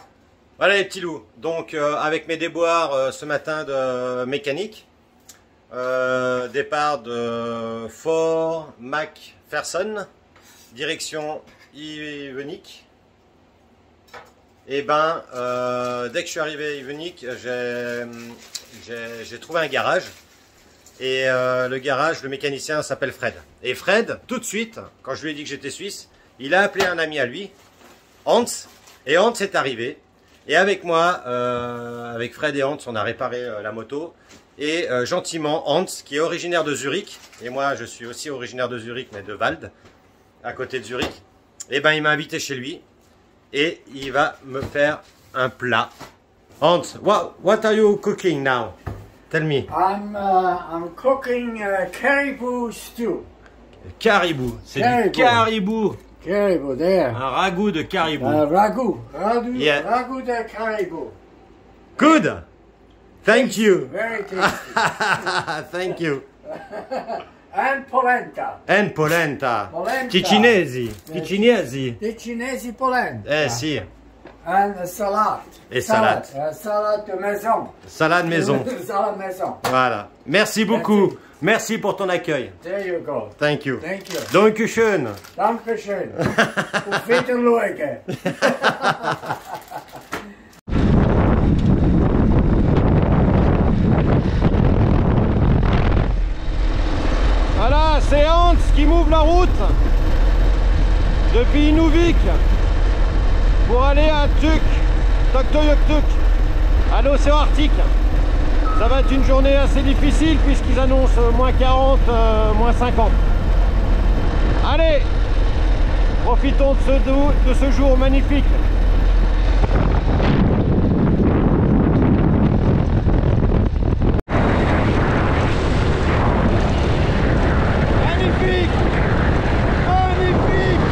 Voilà les petits loups, donc euh, avec mes déboires euh, ce matin de mécanique, Euh, départ de Fort McPherson, direction Yvenik. Et ben, euh, dès que je suis arrivé à Yvenik, j'ai trouvé un garage. Et euh, le garage, le mécanicien s'appelle Fred. Et Fred, tout de suite, quand je lui ai dit que j'étais suisse, il a appelé un ami à lui, Hans. Et Hans est arrivé. Et avec moi, euh, avec Fred et Hans, on a réparé euh, la moto. Et euh, gentiment, Hans, qui est originaire de Zurich, et moi je suis aussi originaire de Zurich, mais de Wald, à côté de Zurich, et ben il m'a invité chez lui. Et il va me faire un plat. Hans, what, what are you cooking now? Tell me. I'm, uh, I'm cooking uh, caribou stew. Caribou, c'est du Caribou. caribou. Caribou, there. Un ragoût de caribou. Uh, ragout. Ragout, Yeah. ragout de caribou. Good. Thank you. Very tasty. Thank you. And polenta. And polenta. Polenta. Ticinesi. Yes. Ticinesi. Di cinesi polenta. Eh si. And a salad. Et salade. Uh, salade de maison. Salade maison. Salade maison. Voilà. Merci beaucoup. Merci pour ton accueil. There you go. Thank you. Thank you. Dankeschön. Dankeschön. Auf Wiedersehen. Voilà, c'est Hans qui m'ouvre la route depuis Inuvik pour aller à Tuk, Tuktoyaktuk, à l'océan Arctique. Ça va être une journée assez difficile puisqu'ils annoncent moins quarante, euh, moins cinquante. Allez, profitons de ce, de ce jour magnifique. Magnifique! Magnifique!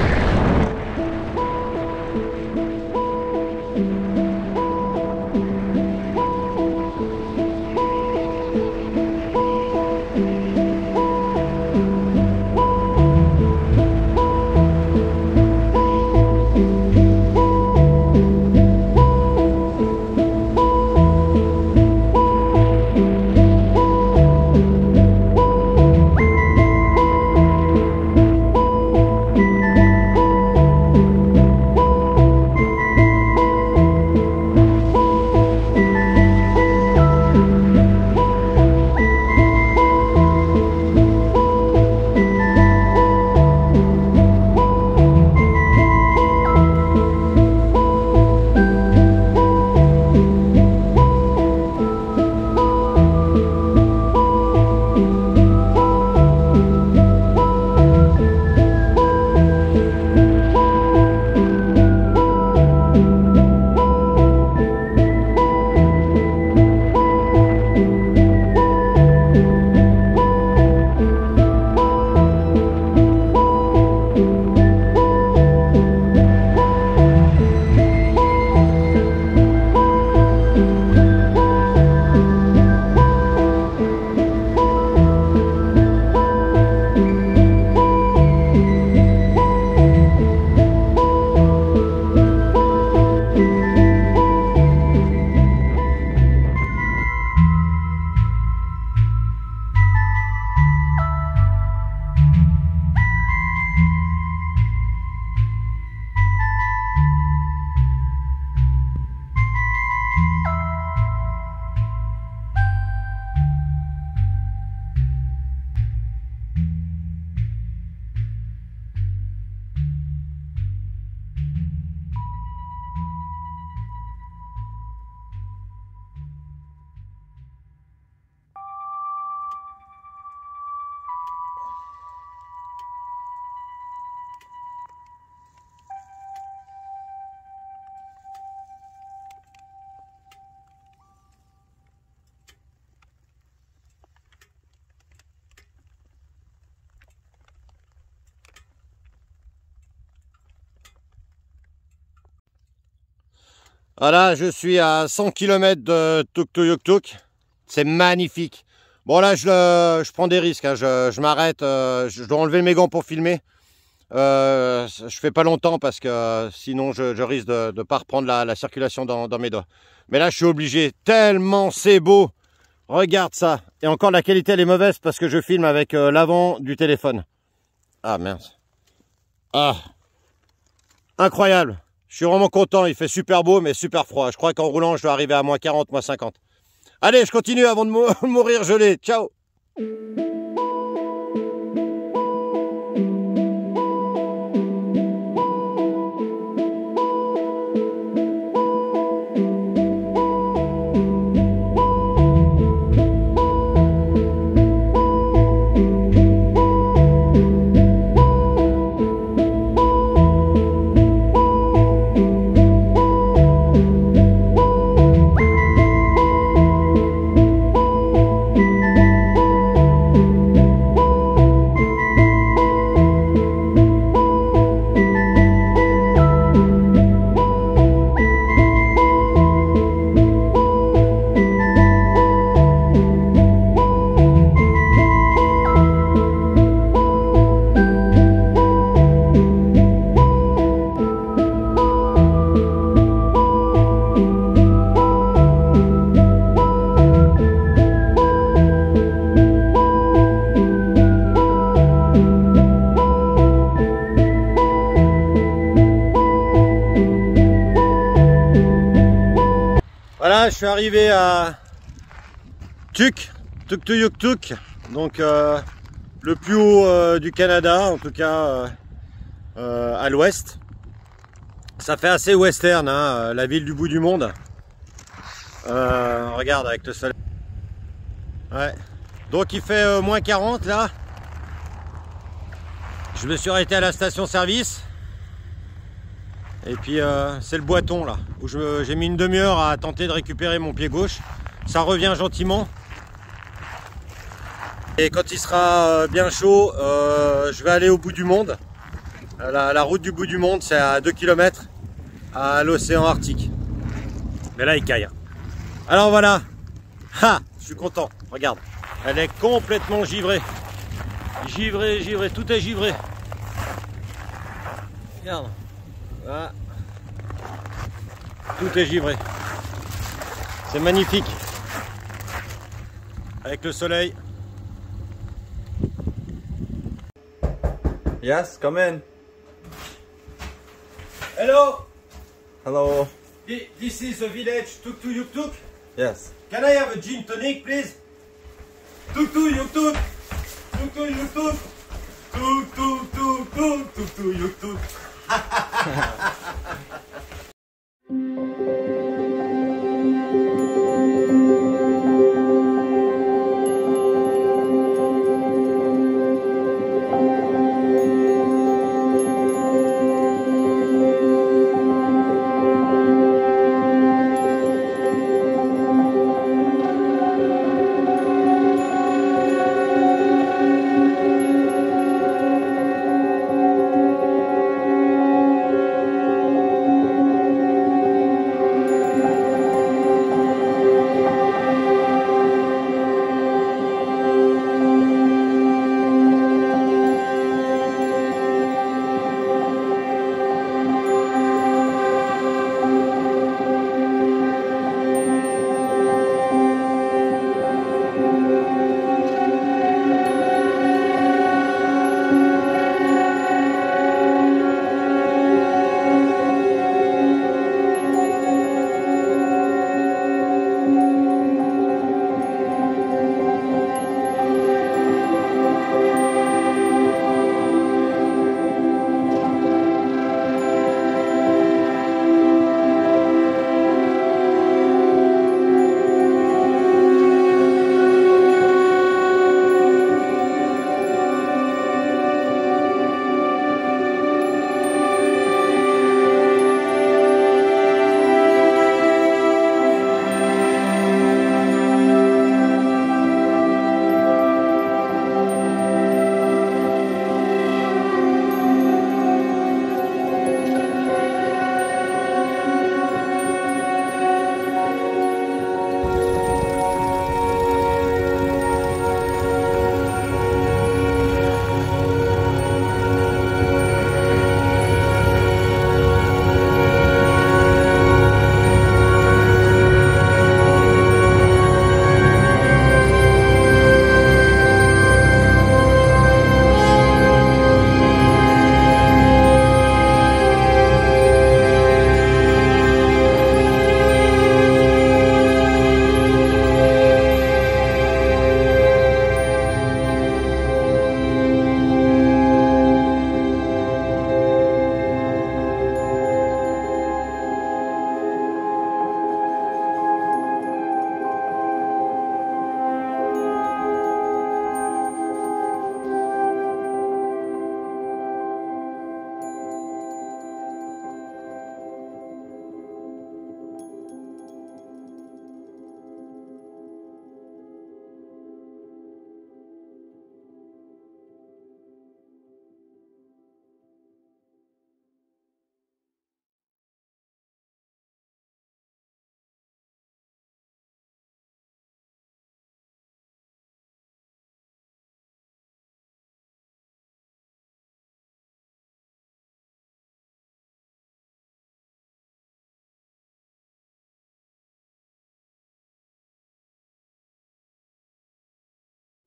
Voilà, je suis à cent kilomètres de Tuktoyaktuk. C'est magnifique. Bon là, je, je prends des risques. Hein. Je, je m'arrête. Euh, je dois enlever mes gants pour filmer. Euh, je fais pas longtemps parce que euh, sinon je, je risque de ne pas reprendre la, la circulation dans, dans mes doigts. Mais là, je suis obligé. Tellement c'est beau. Regarde ça. Et encore la qualité elle est mauvaise parce que je filme avec euh, l'avant du téléphone. Ah mince. Ah. Incroyable. Je suis vraiment content. Il fait super beau mais super froid. Je crois qu'en roulant je dois arriver à moins quarante, moins cinquante. Allez, je continue avant de mou mourir gelé. Ciao. Voilà, je suis arrivé à Tuk, Tuktoyaktuk, donc euh, le plus haut euh, du Canada, en tout cas euh, euh, à l'ouest. Ça fait assez western, hein, la ville du bout du monde. Euh, regarde avec le soleil. Ouais. Donc il fait euh, moins quarante là. Je me suis arrêté à la station service. Et puis euh, c'est le Boiton là, où j'ai mis une demi-heure à tenter de récupérer mon pied gauche. Ça revient gentiment. Et quand il sera bien chaud, euh, je vais aller au bout du monde. La, la route du bout du monde, c'est à deux kilomètres à l'océan Arctique. Mais là il caille. Alors voilà. Ha, je suis content, regarde. Elle est complètement givrée. Givrée, givrée, tout est givré. Regarde. Voilà. Tout est givré. C'est magnifique. Avec le soleil. Yes, come in. Hello. Hello. This is the village Tuktoyaktuk. Yes. Can I have a gin tonic, please? Tuktoyaktuk. Tuktoyaktuk. Tuktoyaktuk. Tuktoyaktuk.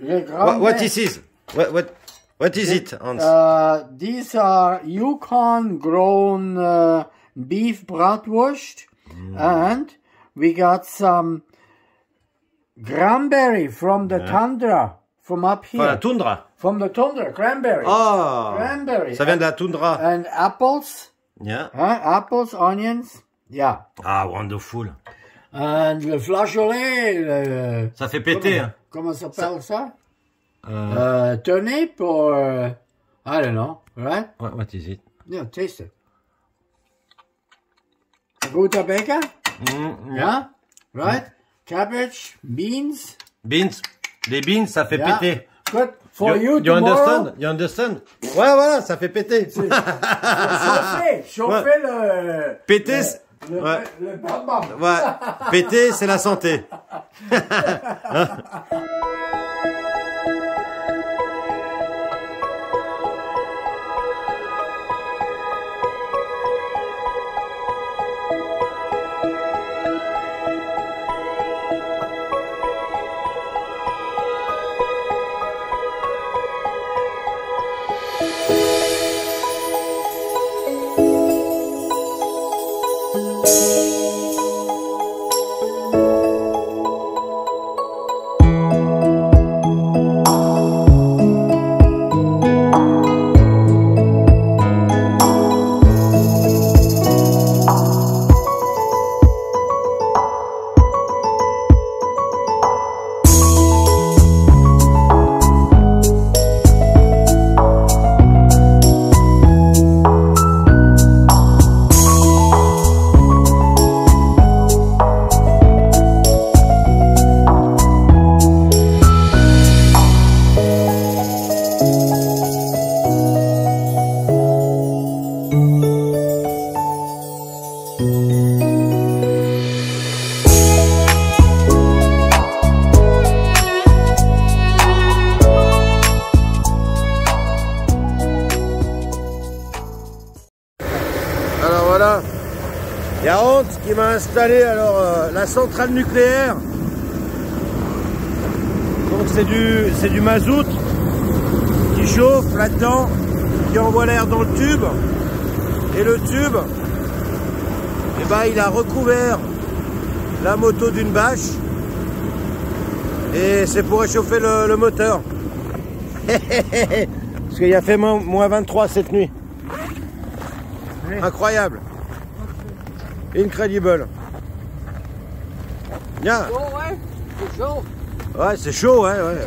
Le What, Grand what Berry. is it? What, what, what is it, Hans? Uh, these are Yukon grown uh, beef bratwurst, Mm. and we got some cranberry from the Yeah. tundra, from up here. Enfin, la toundra. From the tundra, cranberry. Ah, Cranberry. ça vient de la toundra. And apples, Yeah. huh? Apples, onions, yeah. Ah, wonderful. And le flageolet, le... Ça fait péter. Hein. Comment ça s'appelle ça? Euh, Uh, turnip or, uh, I don't know, right? what, what is it? Yeah, taste it. Rutabaga, Mm, yeah, right? Cabbage, beans. Beans. Les beans, ça fait Yeah. péter. Good for you, you tomorrow. understand? You understand? Ouais, voilà, ça fait péter. Chauffer, chauffer le... Péter, le- c'est- Le, ouais. le bambam. Ouais. Péter, c'est la santé. Alors voilà, il y a Hans qui m'a installé alors euh, la centrale nucléaire. Donc c'est du c'est du mazout qui chauffe là-dedans, qui envoie l'air dans le tube. Et le tube, eh ben, il a recouvert la moto d'une bâche. Et c'est pour réchauffer le, le moteur. Parce qu'il a fait moins, moins vingt-trois cette nuit. Incroyable. Incredible. Bien. Ouais, c'est chaud, ouais, ouais.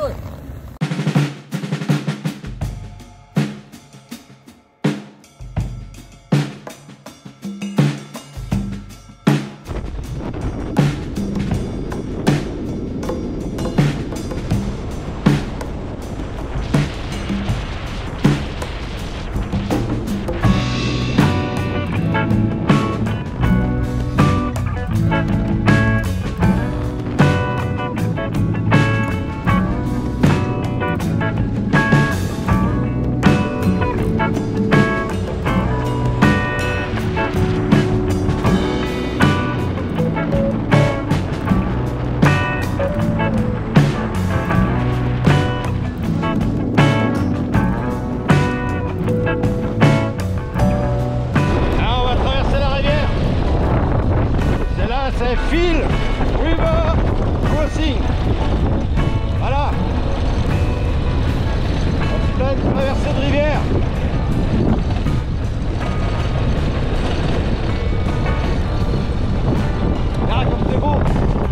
Phil River Crossing. Voilà. En pleine traversée de rivière. Là, comme c'est beau.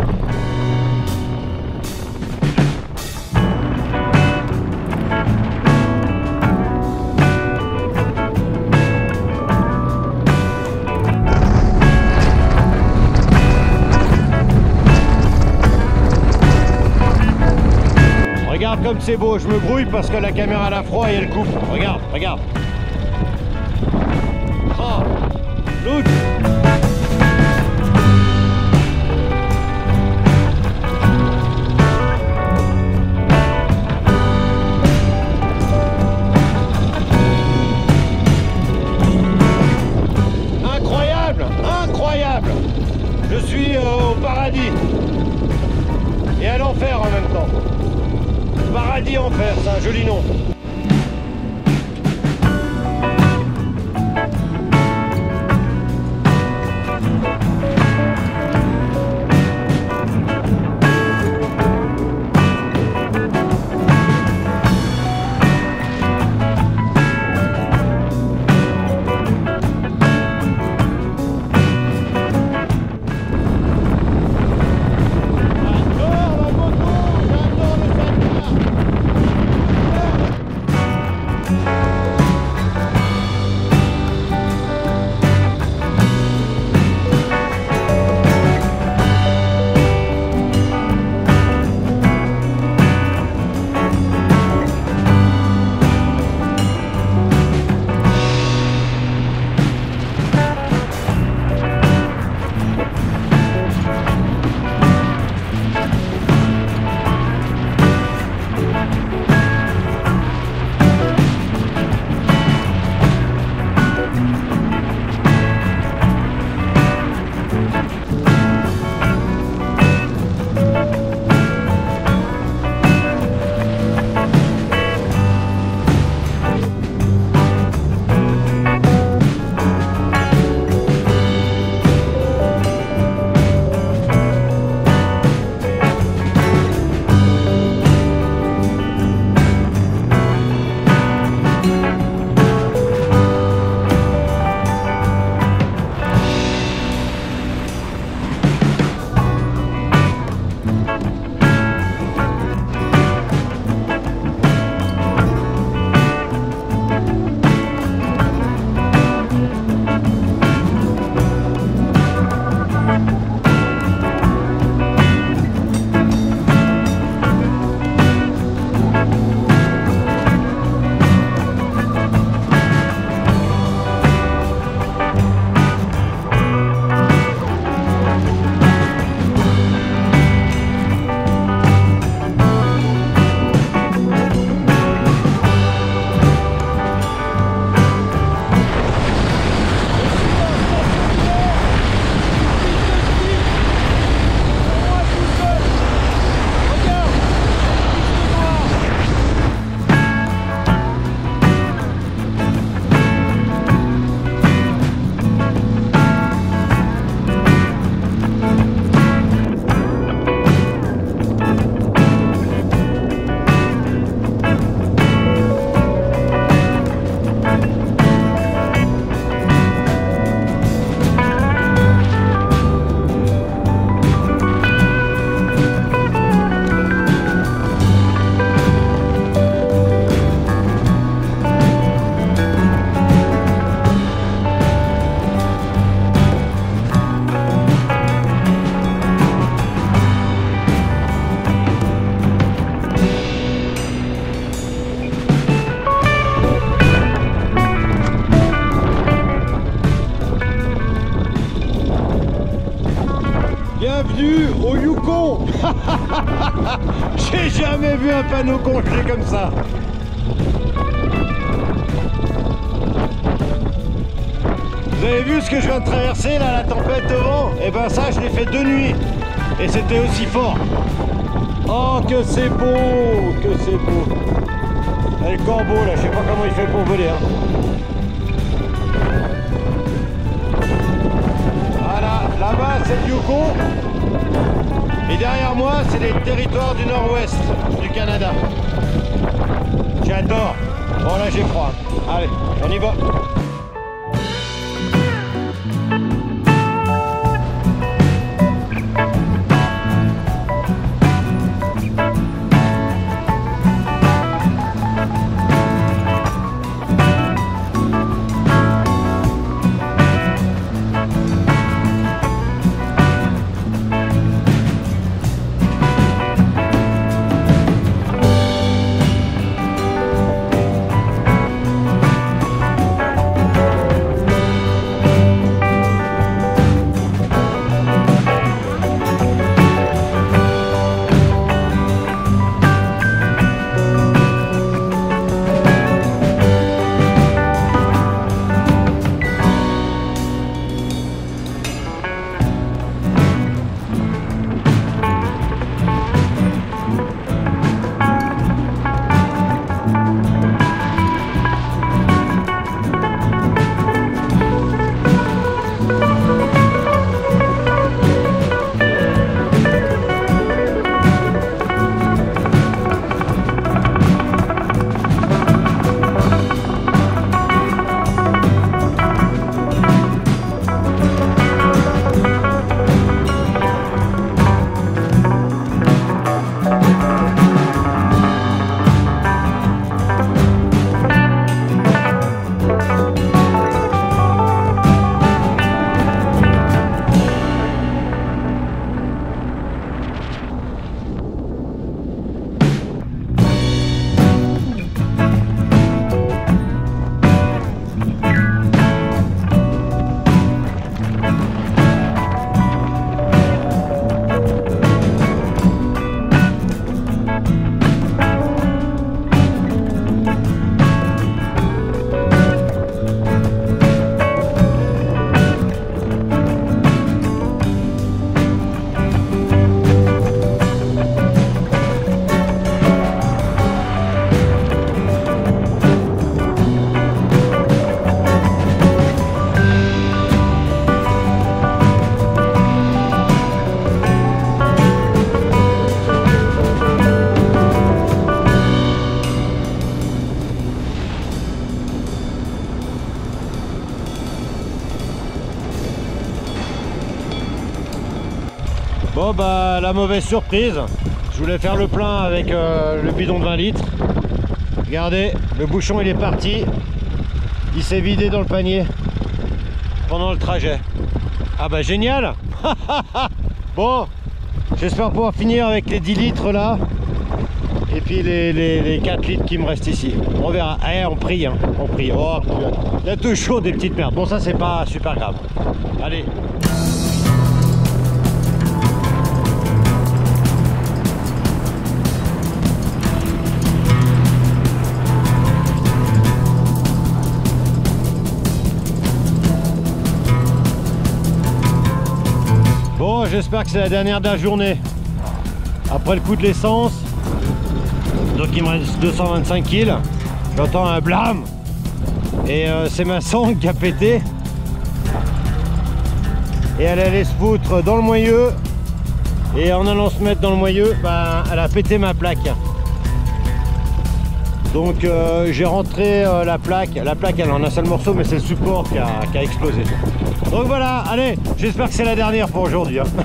Regarde comme c'est beau, je me grouille parce que la caméra a froid et elle coupe. Regarde, regarde. Oh, look. Incroyable, incroyable. Je suis euh, au paradis et à l'enfer en même temps. Paradis Enfer, c'est un joli nom. Bienvenue au Yukon. J'ai jamais vu un panneau congelé comme ça. Vous avez vu ce que je viens de traverser là, la tempête de vent? Et ben ça, je l'ai fait de nuit. Et c'était aussi fort. Oh, que c'est beau, que c'est beau. Et le corbeau là, je sais pas comment il fait pour voler. Hein. Voilà, là-bas c'est le Yukon. Et derrière moi, c'est les territoires du nord-ouest du Canada. J'adore. Bon là j'ai froid. Allez, on y va. Bon bah la mauvaise surprise, je voulais faire le plein avec euh, le bidon de vingt litres. Regardez, le bouchon il est parti, il s'est vidé dans le panier pendant le trajet. Ah bah génial. Bon, j'espère pouvoir finir avec les dix litres là. Et puis les, les, les quatre litres qui me restent ici. On verra. Allez, on prie, hein. On prie. Oh, il y a tout chaud des petites merdes. Bon, ça c'est pas super grave. Allez. Bon, j'espère que c'est la dernière de la journée. Après le coup de l'essence. Donc il me reste deux cent vingt-cinq kilogrammes. J'entends un blâme. Et euh, c'est ma sangle qui a pété. Et elle allait se foutre dans le moyeu. Et en allant se mettre dans le moyeu, bah, elle a pété ma plaque. Donc euh, j'ai rentré euh, la plaque. La plaque elle en a un seul morceau, mais c'est le support qui a, qui a explosé. Donc voilà, allez, j'espère que c'est la dernière pour aujourd'hui. Hein.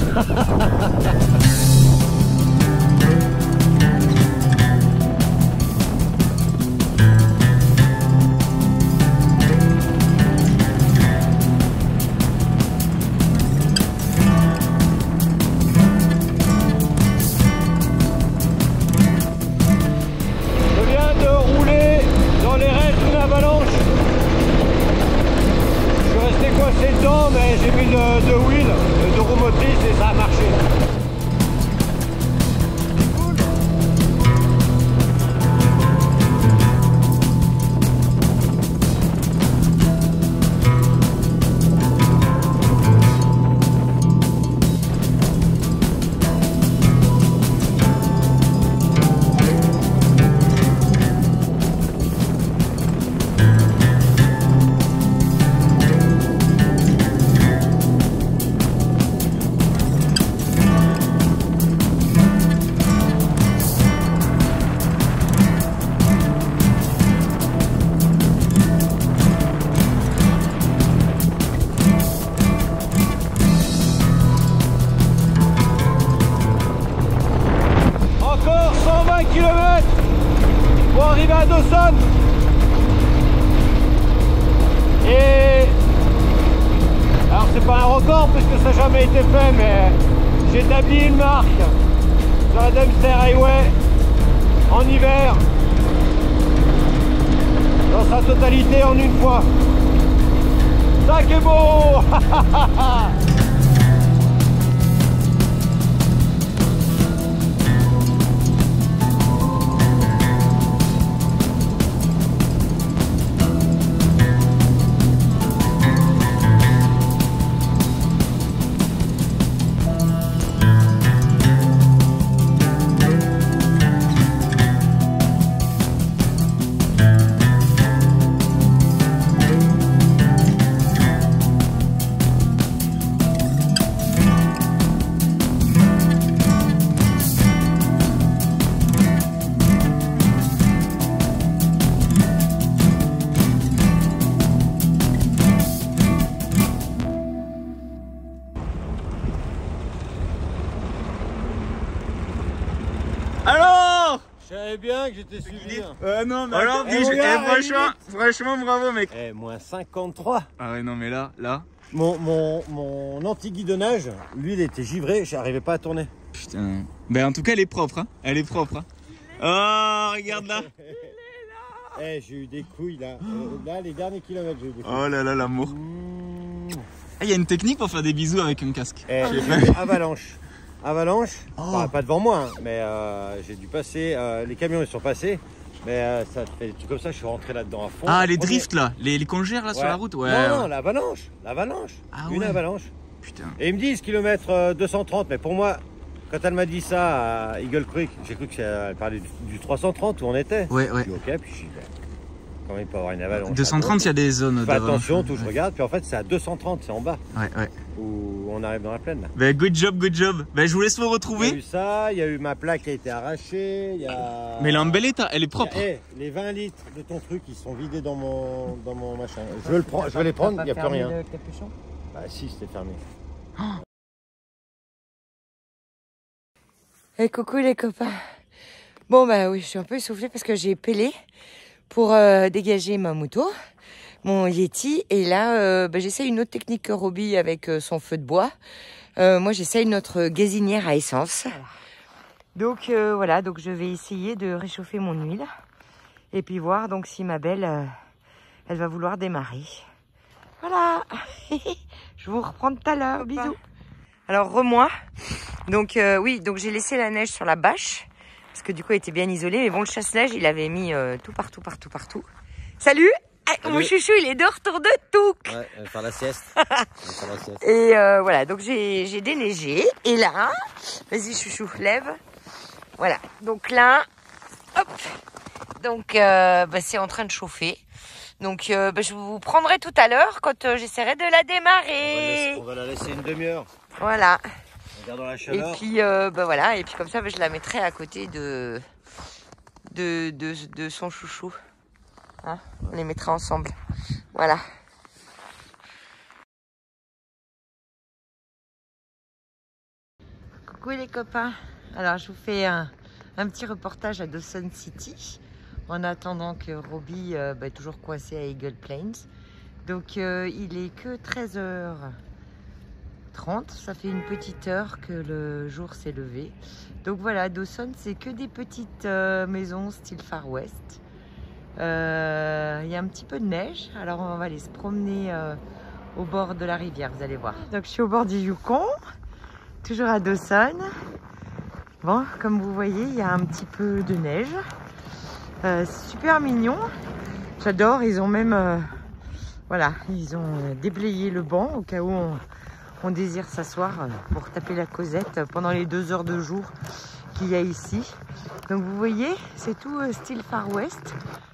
Mais j'ai mis de, de wheel, de roue motrice et ça a marché. kilomètres pour arriver à Dawson. Et alors c'est pas un record parce que ça n'a jamais été fait, mais j'ai établi une marque sur la Dempster Highway en hiver dans sa totalité en une fois. Ça qui est beau. Alors Je savais bien que j'étais suivi. Euh non mais Alors, attends, eh, je- regarde, eh, franchement, franchement bravo mec. Eh, moins cinquante-trois. Ah ouais non mais là, là. Mon, mon, mon anti-guidonnage, lui il était givré, j'arrivais pas à tourner. Putain. Ben en tout cas elle est propre hein. Elle est propre hein. Oh regarde là. Eh, j'ai eu des couilles là. Euh, là, les derniers kilomètres, j'ai eu des couilles. Oh là là l'amour. Mmh. Il y a une technique pour faire des bisous avec un casque. Eh, Je sais j'ai pas. eu avalanche. Avalanche, Oh. Enfin, pas devant moi, hein, mais euh, j'ai dû passer. Euh, les camions ils sont passés, mais euh, ça fait des trucs comme ça. Je suis rentré là-dedans à fond. Ah les Premier- drifts là, les, les congères là sur Ouais. la route, ouais. Non, non, ouais. l'avalanche, l'avalanche. Ah Une ouais. avalanche. Putain. Et ils me disent kilomètre euh, deux cent trente, mais pour moi, quand elle m'a dit ça à Eagle Creek, j'ai cru qu'elle parlait du, du trois cent trente où on était. Ouais ouais. Je dis ok, puis je dis, ben, quand même il peut y avoir une avalanche. deux cent trente il y a des zones Fais d'avalanche. attention, tout je Ouais. regarde, puis en fait c'est à deux cent trente, c'est en bas, Ouais ouais. où on arrive dans la plaine là. Ben good job, good job. Ben je vous laisse vous Il y a eu retrouver. ça, il y a eu ma plaque qui a été arrachée, il y a... Mais elle est en bel état, elle est propre. Il y a- eh, les vingt litres de ton truc, ils sont vidés dans mon, dans mon machin. Je veux, le prendre, je veux les prendre, il n'y a plus rien. Bah si, c'était fermé. Et coucou les copains. Bon bah oui, je suis un peu essoufflée parce que j'ai pélé pour euh, dégager ma moto, mon Yeti. Et là, euh, bah, j'essaie une autre technique que Roby avec euh, son feu de bois. Euh, moi, j'essaye notre gazinière à essence. Donc euh, voilà, donc je vais essayer de réchauffer mon huile et puis voir donc si ma belle, euh, elle va vouloir démarrer. Voilà. Je vous reprends tout à l'heure. Bisous. Alors remoi. Donc euh, oui, donc j'ai laissé la neige sur la bâche parce que du coup elle était bien isolée. Mais bon, le chasse-neige, il avait mis euh, tout partout, partout, partout. Salut, ah, mon chouchou, il est de retour de Touques. Ouais, elle va faire la sieste. Elle va faire la sieste. Et euh, voilà, donc j'ai j'ai déneigé. Et là, vas-y chouchou, lève. Voilà, donc là, hop. Donc euh, bah, c'est en train de chauffer. Donc euh, bah, je vous prendrai tout à l'heure quand euh, j'essaierai de la démarrer. On va, laisser, on va la laisser une demi-heure. Voilà. Regardons la chaleur. Et puis euh, bah voilà, et puis comme ça bah, je la mettrai à côté de de, de, de son chouchou. Hein, on les mettra ensemble. Voilà. Coucou les copains. Alors je vous fais un, un petit reportage à Dawson City en attendant que Roby euh, bah, est toujours coincé à Eagle Plains. Donc euh, il est que treize heures trente, ça fait une petite heure que le jour s'est levé. Donc voilà, Dawson c'est que des petites euh, maisons style Far West. Euh, il y a un petit peu de neige, alors on va aller se promener euh, au bord de la rivière, vous allez voir. Donc je suis au bord du Yukon, toujours à Dawson. Bon, comme vous voyez, il y a un petit peu de neige. Euh, super mignon. J'adore. Ils ont même, euh, voilà, ils ont déblayé le banc au cas où on, on désire s'asseoir pour taper la causette pendant les deux heures de jour qu'il y a ici. Donc vous voyez, c'est tout euh, style Far West.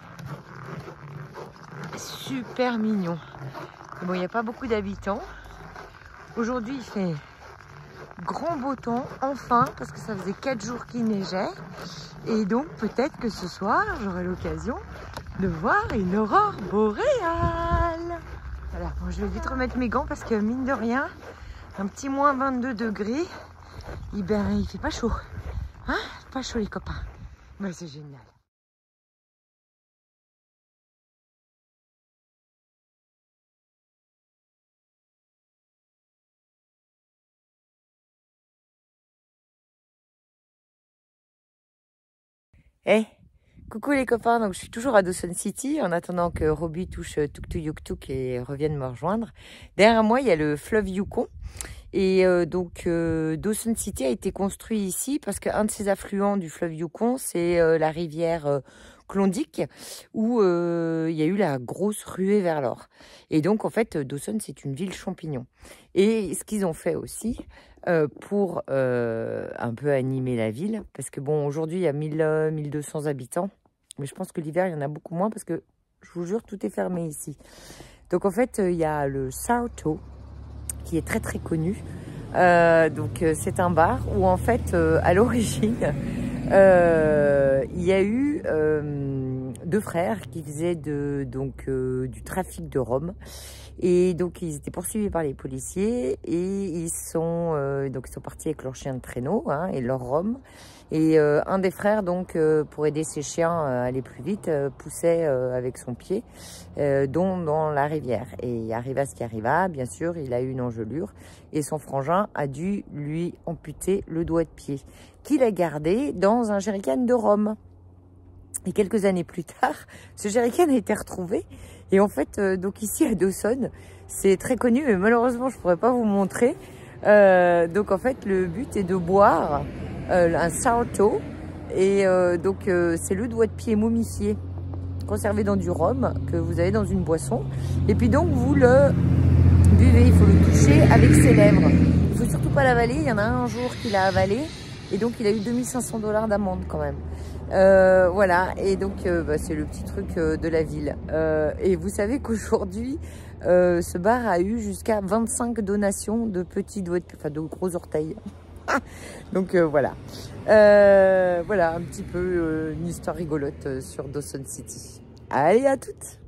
Super mignon. Et bon, il n'y a pas beaucoup d'habitants. Aujourd'hui, il fait grand beau temps, enfin, parce que ça faisait quatre jours qu'il neigeait. Et donc, peut-être que ce soir, j'aurai l'occasion de voir une aurore boréale. Voilà, bon, je vais vite remettre mes gants parce que, mine de rien, un petit moins vingt-deux degrés, eh ben, il fait pas chaud. Hein? Pas chaud, les copains. Ben, c'est génial. Eh, hey, coucou les copains, donc je suis toujours à Dawson City en attendant que Roby touche Tuktoyaktuk et revienne me rejoindre. Derrière moi, il y a le fleuve Yukon et euh, donc euh, Dawson City a été construit ici parce qu'un de ses affluents du fleuve Yukon, c'est euh, la rivière euh, Klondike où euh, il y a eu la grosse ruée vers l'or. Et donc en fait, Dawson, c'est une ville champignon. Et ce qu'ils ont fait aussi, Euh, pour euh, un peu animer la ville. Parce que bon, aujourd'hui, il y a mille, mille deux cents habitants. Mais je pense que l'hiver, il y en a beaucoup moins parce que, je vous jure, tout est fermé ici. Donc en fait, il y a le Sauto qui est très très connu. Euh, donc c'est un bar où en fait, euh, à l'origine, euh, il y a eu euh, deux frères qui faisaient de, donc, euh, du trafic de rhum. Et donc ils étaient poursuivis par les policiers et ils sont euh, donc ils sont partis avec leur chien de traîneau hein, et leur rhum. Et euh, un des frères donc euh, pour aider ses chiens à aller plus vite euh, poussait euh, avec son pied euh, dont dans la rivière. Et il arriva ce qui arriva, bien sûr, il a eu une engelure et son frangin a dû lui amputer le doigt de pied qu'il a gardé dans un jerrycan de rhum. Et quelques années plus tard, ce jerrycan a été retrouvé. Et en fait, euh, donc ici à Dawson, c'est très connu, mais malheureusement, je pourrais pas vous montrer. Euh, donc en fait, le but est de boire euh, un Sauto. Et euh, donc, euh, c'est le doigt de pied momifié, conservé dans du rhum, que vous avez dans une boisson. Et puis donc, vous le buvez, il faut le toucher avec ses lèvres. Il faut surtout pas l'avaler. Il y en a un, un jour qu'il a avalé. Et donc, il a eu deux mille cinq cents dollars d'amende quand même. Euh, voilà, et donc euh, bah, c'est le petit truc euh, de la ville. Euh, et vous savez qu'aujourd'hui, euh, ce bar a eu jusqu'à vingt-cinq donations de petits doigts, de, enfin de gros orteils. Donc euh, voilà, euh, voilà un petit peu euh, une histoire rigolote sur Dawson City. Allez, à toutes!